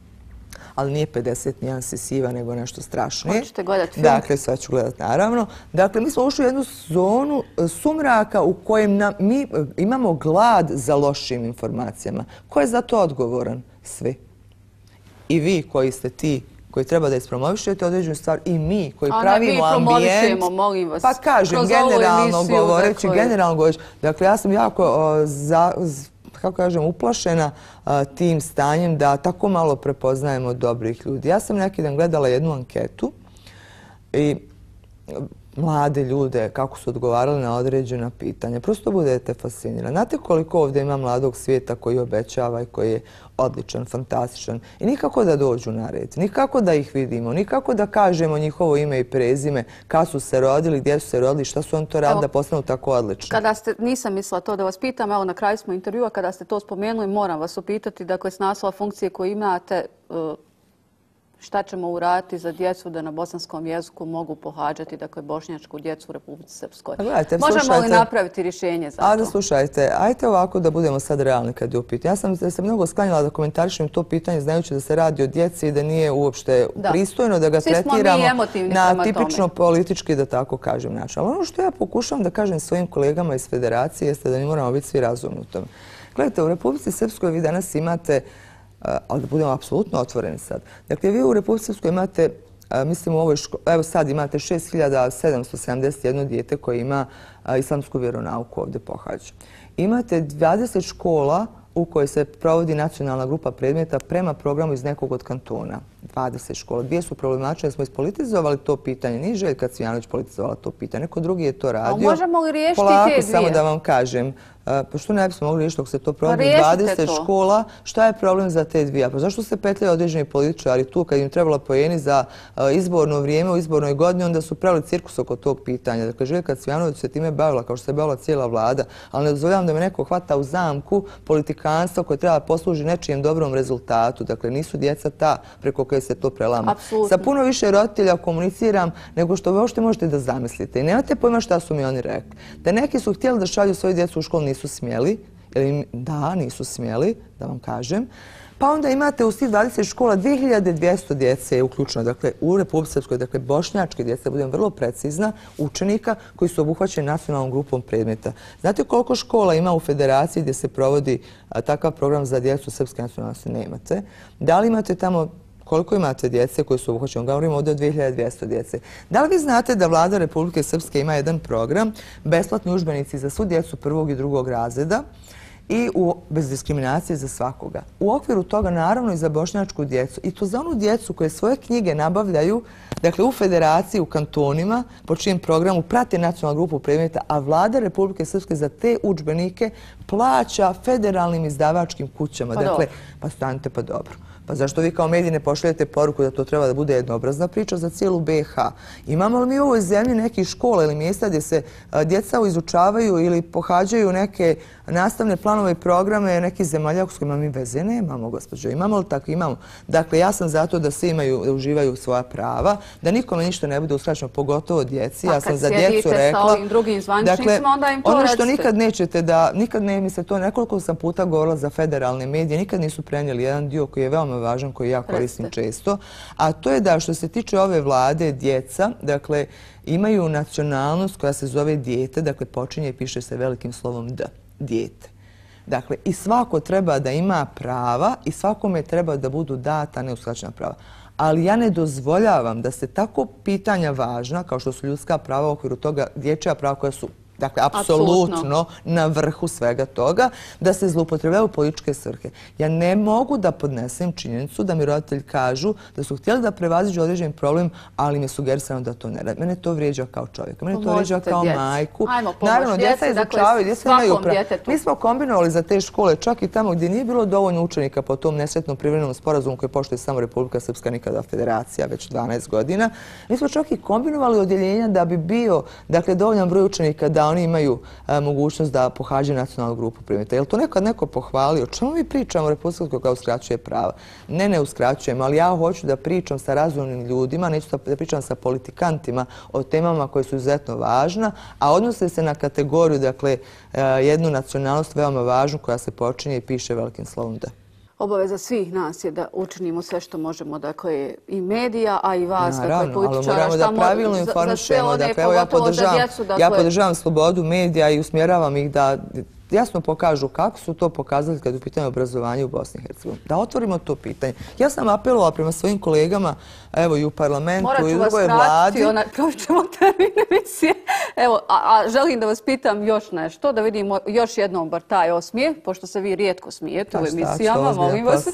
ali nije pedeset nijansi siva, nego nešto strašnije. Hoćete gledati film? Dakle, sve ću gledati, naravno. Dakle, mi smo ušli u jednu zonu sumraka u kojem nam, mi imamo glad za lošim informacijama. Ko je za to odgovoran? Svi. I vi koji ste ti koji treba da ispromovišete određenu stvar i mi koji A pravimo ne, mi ambijent. promovišemo, molim vas. Pa kažem, kroz ovu generalno emisiju, govoreći, dakle- generalno govoreći. Dakle, ja sam jako, o, za, z- kako kažem, uplašena a, tim stanjem da tako malo prepoznajemo dobrih ljudi. Ja sam neki dan gledala jednu anketu i mlade ljude kako su odgovarali na određena pitanja. Prosto budete fascinirani. Znate koliko ovdje ima mladog svijeta koji obećava i koji je odličan, fantastičan i nikako da dođu na red, nikako da ih vidimo, nikako da kažemo njihovo ime i prezime, kad su se rodili, gdje su se rodili, šta su on to radili da postanu tako odlični. Kada ste, nisam mislila to da vas pitam, evo na kraju smo intervjua, kada ste to spomenuli, moram vas upitati, dakle, s naslova funkcije koje imate, šta ćemo uraditi za djecu da na bosanskom jeziku mogu pohađati, dakle, bošnjačku djecu u Republici Srpskoj? Gledajte, možemo slušajte, li napraviti rješenje za to? A da slušajte, ajte ovako da budemo sad realni kad je u pitanju. Ja sam se mnogo sklanjala da komentarišem to pitanje znajući da se radi o djeci i da nije uopšte Da. pristojno da ga Svi smo mi tretiramo emotivni na prema tipično tome. politički, da tako kažem, način. Ali ono što ja pokušavam da kažem svojim kolegama iz federacije jeste da mi moramo biti svi razumni u tome. Gledajte, u Republici Srpskoj vi danas imate, ali da budemo apsolutno otvoreni sad. Dakle, vi u Republici Srpskoj imate, mislim u ovoj školi, evo sad imate šest hiljada sedamsto sedamdeset jedno dijete koje ima islamsku vjeronauku ovdje pohađa. Imate dvadeset škola u kojoj se provodi nacionalna grupa predmeta prema programu iz nekog od kantona. dvadeset škola. Dvije su problematične, smo ispolitizovali to pitanje. Nije Željka Cvijanović politizovala to pitanje. Neko drugi je to radio. A možemo li riješiti Polako, te dvije? samo da vam kažem. Pa što ne bismo mogli riješiti dok se to provodi riješite dvadeset to. škola? Šta je problem za te dvije? Pa zašto se petljaju određeni političari tu kad im trebalo pojeni za izborno vrijeme u izbornoj godini, onda su pravili cirkus oko tog pitanja. Dakle, Željka Cvijanović se time bavila kao što se bavila cijela vlada, ali ne dozvoljavam da me neko hvata u zamku politikanstva koje treba posluži nečijem dobrom rezultatu. Dakle, nisu djeca ta preko koje se to prelama. Apsolutno. Sa puno više roditelja komuniciram nego što uopšte možete da zamislite. I nemate pojma šta su mi oni rekli. Da neki su htjeli da šalju svoju djecu u školu, nisu smjeli. Da, nisu smjeli, da vam kažem. Pa onda imate u svih dvadeset škola dvije hiljade dvjesto djece je uključeno, dakle, u Republici Srpskoj, dakle, bošnjačke djece, da budem vrlo precizna, učenika koji su obuhvaćeni nacionalnom grupom predmeta. Znate koliko škola ima u federaciji gdje se provodi a, takav program za djecu srpske nacionalnosti? Nemate. Da li imate tamo koliko imate djece koji su obuhvaćeni? Govorimo ovdje o dvije hiljade dvjesto djece. Da li vi znate da vlada Republike Srpske ima jedan program, besplatni udžbenici za svu djecu prvog i drugog razreda i u, bez diskriminacije za svakoga. U okviru toga naravno i za bošnjačku djecu. I to za onu djecu koje svoje knjige nabavljaju, dakle u federaciji, u kantonima, po čijem programu prate nacionalnu grupu predmeta, a vlada Republike Srpske za te udžbenike plaća federalnim izdavačkim kućama. Pa dakle, dobro. pa stanite pa dobro. Pa zašto vi kao mediji ne pošaljete poruku da to treba da bude jednobrazna priča za cijelu B i H? Imamo li mi u ovoj zemlji nekih škola ili mjesta gdje se a, djeca izučavaju ili pohađaju neke nastavne planove i programe nekih zemalja s kojima mi veze nemamo, gospođo? Imamo li tako? Imamo. Dakle, ja sam zato da svi imaju, da uživaju svoja prava, da nikome ništa ne bude uskraćeno, pogotovo djeci. Ja sam za djecu rekla. Sa ovim drugim zvaničnicima, dakle, onda im to ono recite. što nikad nećete da, nikad ne mi se to, nekoliko sam puta govorila za federalne medije, nikad nisu prenijeli jedan dio koji je veoma važan, koji ja koristim često, a to je da što se tiče ove vlade, djeca, dakle, imaju nacionalnost koja se zove dijete, dakle, počinje i piše se velikim slovom D, dijete. Dakle, i svako treba da ima prava i svakome treba da budu data neuskraćena prava. Ali ja ne dozvoljavam da se tako pitanja važna, kao što su ljudska prava u okviru toga, dječja prava koja su dakle, apsolutno na vrhu svega toga, da se zloupotrebljavaju u političke svrhe. Ja ne mogu da podnesem činjenicu da mi roditelji kažu da su htjeli da prevaziđu određen problem, ali mi je sugerisano da to ne radi. Mene to vrijeđa kao čovjeka, mene to vrijeđa kao majku. Naravno, djeca izučavaju, djeca imaju pravo. Mi smo kombinovali za te škole čak i tamo gdje nije bilo dovoljno učenika po tom nesretnom privremenom sporazumu koji poštuje samo Republika Srpska, nikada federacija, već dvanaest godina. Mi smo čak i kombinovali odjeljenja da bi bio, dakle, dovoljan broj učenika da oni imaju a, mogućnost da pohađaju nacionalnu grupu predmeta. Je li to nekad neko pohvalio? O čemu mi pričamo u Republici Srpskoj koja uskraćuje prava? Ne, ne uskraćujem, ali ja hoću da pričam sa razumnim ljudima, neću da pričam sa politikantima o temama koje su izuzetno važna, a odnose se na kategoriju, dakle, jednu nacionalnost veoma važnu koja se počinje i piše velikim slovom D. Obaveza svih nas je da učinimo sve što možemo, dakle, i medija, a i vas, dakle, političara. Naravno, ali moramo da pravilno informišemo. Dakle, evo ja podržavam, ja podržavam slobodu medija i usmjeravam ih da jasno pokažu kako su to pokazali kad je u pitanju obrazovanja u Bosni i Hercegovini. Da otvorimo to pitanje. Ja sam apelovala prema svojim kolegama, evo i u parlamentu i u drugoj vladi. Morat ću vas vratiti, ćemo termin emisije. Evo, a, a želim da vas pitam još nešto, da vidimo još jednom bar taj osmijeh, pošto se vi rijetko smijete u emisijama, molim vas.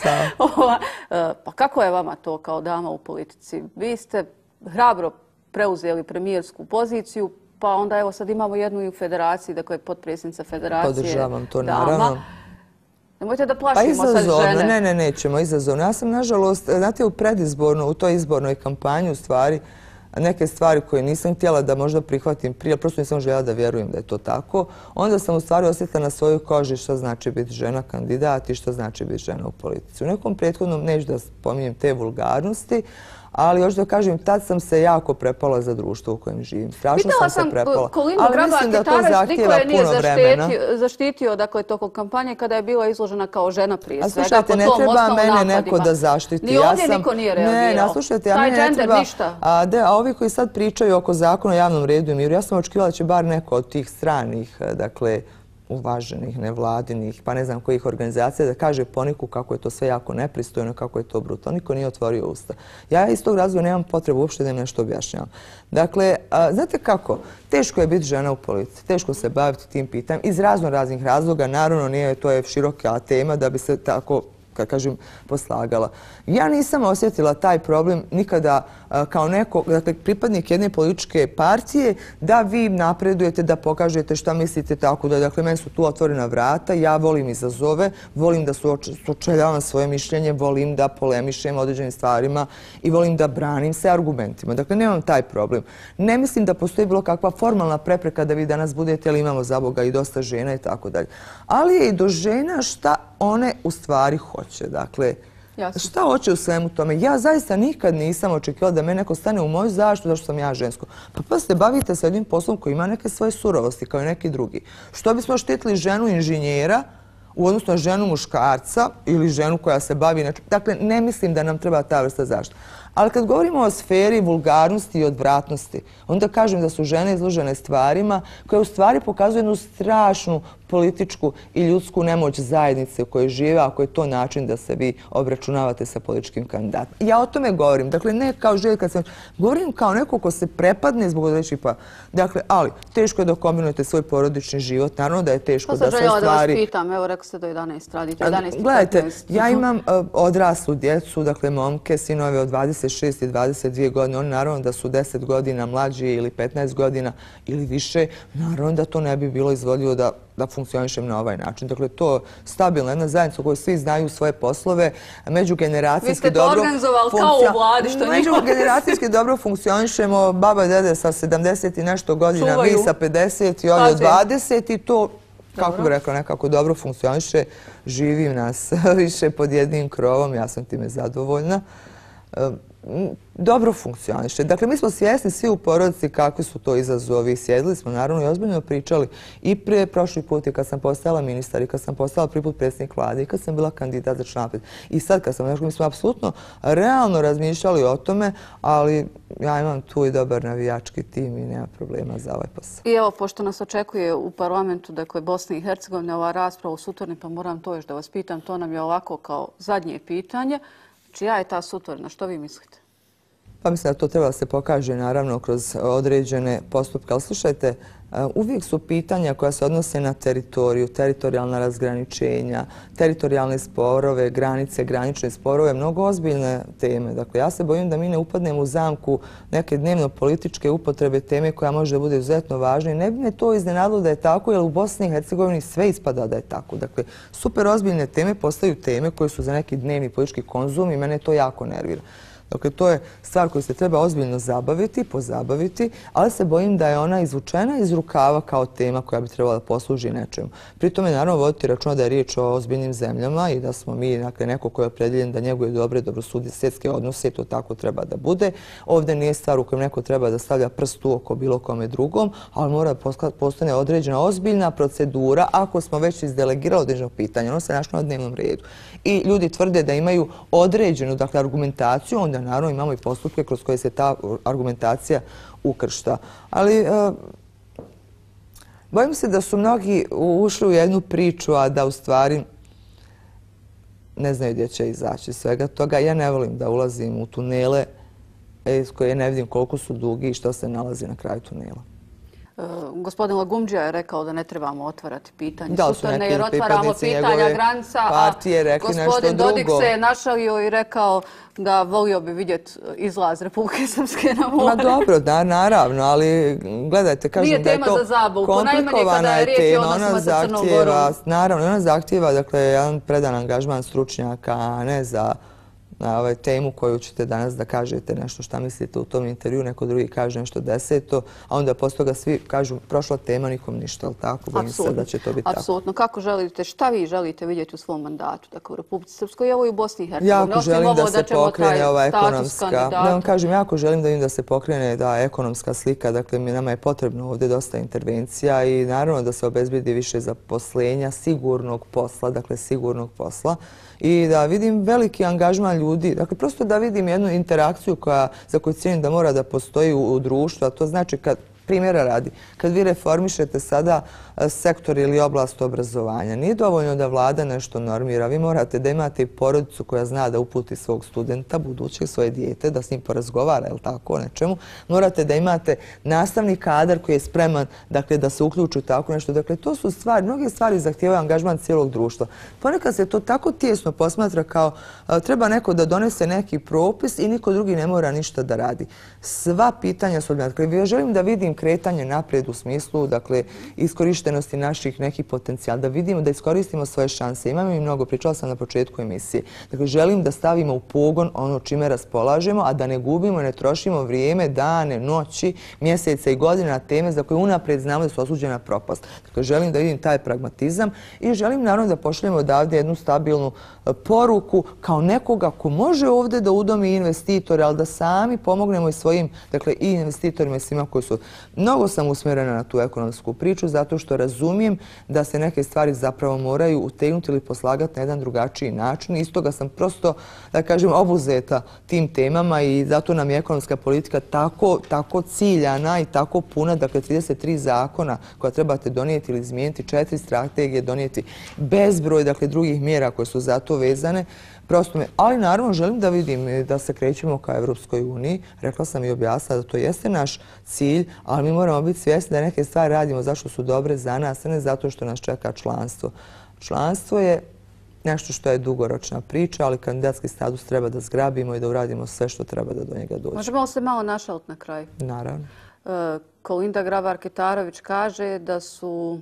Pa kako je vama to kao dama u politici? Vi ste hrabro preuzeli premijersku poziciju, pa onda evo sad imamo jednu i u federaciji, dakle potpredsjednica federacije. Podržavam to, dama. naravno. Nemojte da plašimo sad žene. Ne, ne, nećemo, izazovno. Ja sam, nažalost, znate, u predizborno, u toj izbornoj kampanji, u stvari, neke stvari koje nisam htjela da možda prihvatim prije, prosto nisam željela da vjerujem da je to tako. Onda sam u stvari osjetila na svojoj koži što znači biti žena kandidat i što znači biti žena u politici. U nekom prethodnom, neću da spominjem te vulgarnosti, ali još da kažem, tad sam se jako prepala za društvo u kojem živim. Strašno sam se prepala. Pitala sam Kolinu Grabar-Kitarović, niko je nije zaštitio dakle, tokom kampanje kada je bila izložena kao žena prije svega. A slušajte, ne treba mene neko da zaštiti. Ni ovdje niko nije reagirao. Ne, naslušajte, ja mene ne treba. A ovi koji sad pričaju oko zakona o javnom redu i miru, ja sam očekivala da će bar neko od tih stranih, dakle, uvaženih, nevladinih, pa ne znam kojih organizacija, da kaže poniku kako je to sve jako nepristojno, kako je to brutalno. Niko nije otvorio usta. Ja iz tog razloga nemam potrebu uopšte da im nešto objašnjavam. Dakle, znate kako? Teško je biti žena u politici, teško se baviti tim pitanjem iz razno raznih razloga. Naravno, nije to je široka tema da bi se tako, kad kažem, poslagala. Ja nisam osjetila taj problem nikada kao neko, dakle, pripadnik jedne političke partije, da vi napredujete, da pokažete šta mislite, tako da, dakle, meni su tu otvorena vrata, ja volim izazove, volim da sučeljavam svoje mišljenje, volim da polemišem određenim stvarima i volim da branim se argumentima. Dakle, nemam taj problem. Ne mislim da postoji bilo kakva formalna prepreka da vi danas budete, ali imamo za Boga i dosta žena i tako dalje. Ali je i do žena šta one u stvari hoće. Dakle, šta hoće u svemu tome? Ja zaista nikad nisam očekivala da me neko stane u moju zaštitu zašto sam ja žensko. Pa pa se bavite sa jednim poslom koji ima neke svoje surovosti kao i neki drugi. Što bismo štitili ženu inženjera u odnosu na ženu muškarca ili ženu koja se bavi nečim? Dakle, ne mislim da nam treba ta vrsta zaštita. Ali kad govorimo o sferi vulgarnosti i odvratnosti, onda kažem da su žene izložene stvarima koje u stvari pokazuju jednu strašnu političku i ljudsku nemoć zajednice u kojoj žive, ako je to način da se vi obračunavate sa političkim kandidatom. Ja o tome govorim. Dakle, ne kao Željka sam... Govorim kao neko ko se prepadne zbog određenih pa... Dakle, ali, teško je da kombinujete svoj porodični život. Naravno da je teško da sve stvari... To sam željela da vas pitam. Evo, rekao ste do jedanaest radite. Gledajte, ja imam odraslu djecu, dakle, momke, sinove od dvadeset šest i dvadeset dvije godine. Oni naravno da su deset godina mlađi ili petnaest godina ili više. Naravno da to ne bi bilo izvodljivo da da funkcionišem na ovaj način. Dakle, to je stabilna jedna zajednica u kojoj svi znaju svoje poslove, međugeneracijski dobro... Vi ste to organizovali kao u vladi, što nije... Međugeneracijski dobro funkcionišemo, baba i dede sa sedamdeset i nešto godina, mi sa pedeset i ovi od dvadeset i to, kako bih rekla, nekako dobro funkcioniše. Živim nas više pod jednim krovom, ja sam time zadovoljna. Dobro funkcioniše. Dakle, mi smo svjesni svi u porodici kakvi su to izazovi. Sjedili smo, naravno, i ozbiljno pričali i prije prošli put i kad sam postala ministar i kad sam postala prvi put predsjednik vlade i kad sam bila kandidat za člana. I sad kad sam, dakle, mi smo apsolutno realno razmišljali o tome, ali ja imam tu i dobar navijački tim i nema problema za ovaj posao. I evo, pošto nas očekuje u parlamentu, dakle, Bosne i Hercegovine, ova rasprava u sutorni, pa moram to još da vas pitam, to nam je ovako kao zadnje pitanje. Čija je ta sutorna? Što vi mislite? Pa mislim da to treba da se pokaže naravno kroz određene postupke. Ali slušajte, uvijek su pitanja koja se odnose na teritoriju, teritorijalna razgraničenja, teritorijalne sporove, granice, granične sporove, mnogo ozbiljne teme. Dakle, ja se bojim da mi ne upadnemo u zamku neke dnevno-političke upotrebe teme koja može da bude izuzetno važna i ne bi me to iznenadilo da je tako, jer u Bosni i Hercegovini sve ispada da je tako. Dakle, super ozbiljne teme postaju teme koje su za neki dnevni politički konzum i mene to jako nervira. Dakle, to je stvar koju se treba ozbiljno zabaviti, pozabaviti, ali se bojim da je ona izvučena iz rukava kao tema koja bi trebala da posluži nečemu. Pritom je naravno voditi računa da je riječ o ozbiljnim zemljama i da smo mi, dakle, neko ko je opredjeljen da njeguje dobre, dobrosusjedske odnose i to tako treba da bude. Ovdje nije stvar u kojem neko treba da stavlja prst u oko bilo kome drugom, ali mora postane određena ozbiljna procedura ako smo već izdelegirali određeno pitanje. Ono se našlo na dnevnom redu. I ljudi tvrde da imaju određenu, dakle, argumentaciju, onda naravno imamo i postupke kroz koje se ta argumentacija ukršta. Ali Bojim se da su mnogi ušli u jednu priču, a da u stvari ne znaju gdje će izaći svega toga. Ja ne volim da ulazim u tunele iz koje ne vidim koliko su dugi i što se nalazi na kraju tunela. Gospodin Lagumdžija je rekao da ne trebamo otvarati pitanje Da li su neki pripadnici njegove partije rekli nešto drugo? Gospodin Dodik se našalio i rekao da volio bi vidjeti izlaz Republike Srpske na more. Ma dobro, da, naravno, ali gledajte, kažem da je to komplikovana je tema. Ona zahtijeva, naravno, ona zahtijeva, dakle, jedan predan angažman stručnjaka, a ne za na ovaj temu koju ćete danas da kažete nešto šta mislite u tom intervju, neko drugi kaže nešto deseto, a onda posle toga svi kažu prošla tema, nikom ništa, ali tako? Bojim se da će to biti tako. Apsolutno. Kako želite, šta vi želite vidjeti u svom mandatu, dakle u Republici Srpskoj i ovo i u Bosni i Hercegovini? Jako želim da se pokrene ova ekonomska, da vam kažem, jako želim da vidim da se pokrene da ekonomska slika, dakle nama je potrebno ovdje dosta intervencija i naravno da se obezbedi više zaposlenja, sigurnog posla, dakle sigurnog posla i da vidim veliki angažman ljudi, dakle prosto da vidim jednu interakciju koja, za koju cijenim da mora da postoji u, u društvu, a to znači kad primjera radi, kad vi reformišete sada sektor ili oblast obrazovanja, nije dovoljno da vlada nešto normira, vi morate da imate i porodicu koja zna da uputi svog studenta, budućeg svoje dijete, da s njim porazgovara, je li tako, o nečemu. Morate da imate nastavni kadar koji je spreman, dakle, da se uključi u tako nešto. Dakle, to su stvari, mnoge stvari zahtijevaju angažman cijelog društva. Ponekad se to tako tijesno posmatra kao a, treba neko da donese neki propis i niko drugi ne mora ništa da radi. Sva pitanja su odmah. Dakle, ja želim da vidim kretanje naprijed u smislu, dakle, iskorištenosti naših nekih potencijala, da vidimo, da iskoristimo svoje šanse. Imam i mnogo, pričala sam na početku emisije. Dakle, želim da stavimo u pogon ono čime raspolažemo, a da ne gubimo, ne trošimo vrijeme, dane, noći, mjesece i godine na teme za koje unaprijed znamo da su osuđena propast. Dakle, želim da vidim taj pragmatizam i želim naravno da pošaljemo odavde jednu stabilnu poruku kao nekoga ko može ovdje da udomi investitore, ali da sami pomognemo i svojim, dakle, i investitorima i svima koji su. Mnogo sam usmjerena na tu ekonomsku priču zato što razumijem da se neke stvari zapravo moraju utegnuti ili poslagati na jedan drugačiji način. Iz toga sam prosto, da kažem, obuzeta tim temama i zato nam je ekonomska politika tako, tako ciljana i tako puna, dakle trideset tri zakona koja trebate donijeti ili izmijeniti, četiri strategije donijeti, bezbroj, dakle, drugih mjera koje su za to vezane. Prosto me, ali naravno želim da vidim da se krećemo ka Evropskoj uniji. Rekla sam i objasnila da to jeste naš cilj, ali mi moramo biti svjesni da neke stvari radimo zašto su dobre za nas, a ne zato što nas čeka članstvo. Članstvo je nešto što je dugoročna priča, ali kandidatski status treba da zgrabimo i da uradimo sve što treba da do njega dođe. Možemo se malo našaliti na kraju? Naravno. Kolinda Grabar-Kitarović kaže da su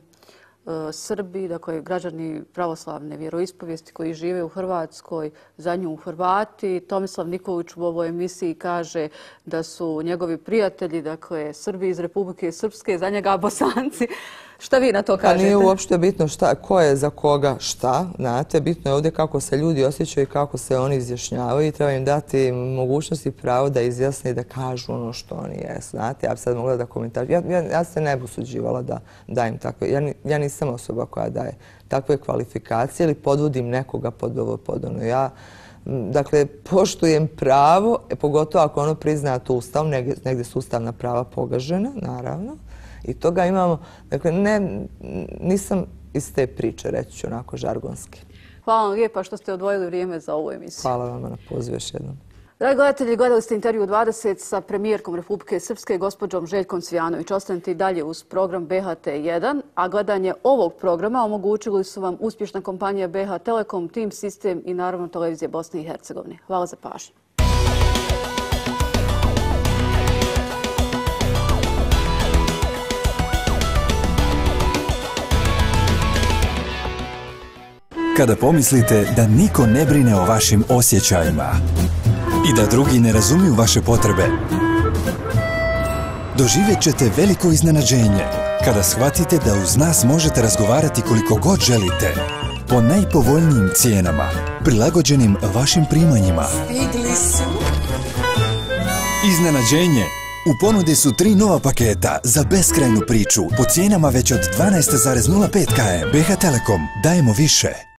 Srbi, dakle građani pravoslavne vjeroispovijesti koji žive u Hrvatskoj, za nju Hrvati. Tomislav Nikolić u ovoj emisiji kaže da su njegovi prijatelji, dakle Srbi iz Republike Srpske, za njega Bosanci. Šta vi na to kažete? Pa nije uopšte bitno šta, ko je za koga šta, znate, bitno je ovdje kako se ljudi osjećaju i kako se oni izjašnjavaju i treba im dati mogućnost i pravo da izjasne i da kažu ono što oni jesu, znate. Ja bi sad mogla da komentariš. Ja, ja, ja se ne bi usuđivala da dajem takve, ja, ja nisam osoba koja daje takve kvalifikacije ili podvodim nekoga pod ovo, pod ono. Ja, dakle, poštujem pravo, pogotovo ako ono priznato Ustav, negdje, negdje su ustavna prava pogažena, naravno. I toga imamo, dakle, ne, nisam iz te priče, reći ću onako žargonski. Hvala vam lijepa što ste odvojili vrijeme za ovu emisiju. Hvala vam na pozivu još jednom. Dragi gledatelji, gledali ste intervju dvadeset sa premijerkom Republike Srpske, gospođom Željkom Cvijanović. Ostanite i dalje uz program B H T jedan, a gledanje ovog programa omogućili su vam uspješna kompanija B H Telekom, Tim Sistem i naravno Televizija Bosne i Hercegovine. Hvala za pažnju. Kada pomislite da niko ne brine o vašim osjećajima i da drugi ne razumiju vaše potrebe, doživjet ćete veliko iznenađenje kada shvatite da uz nas možete razgovarati koliko god želite, po najpovoljnijim cijenama, prilagođenim vašim primanjima. Stigli su. Iznenađenje! U ponudi su tri nova paketa za beskrajnu priču po cijenama već od dvanaest zarez nula pet km. B H Telekom, dajemo više.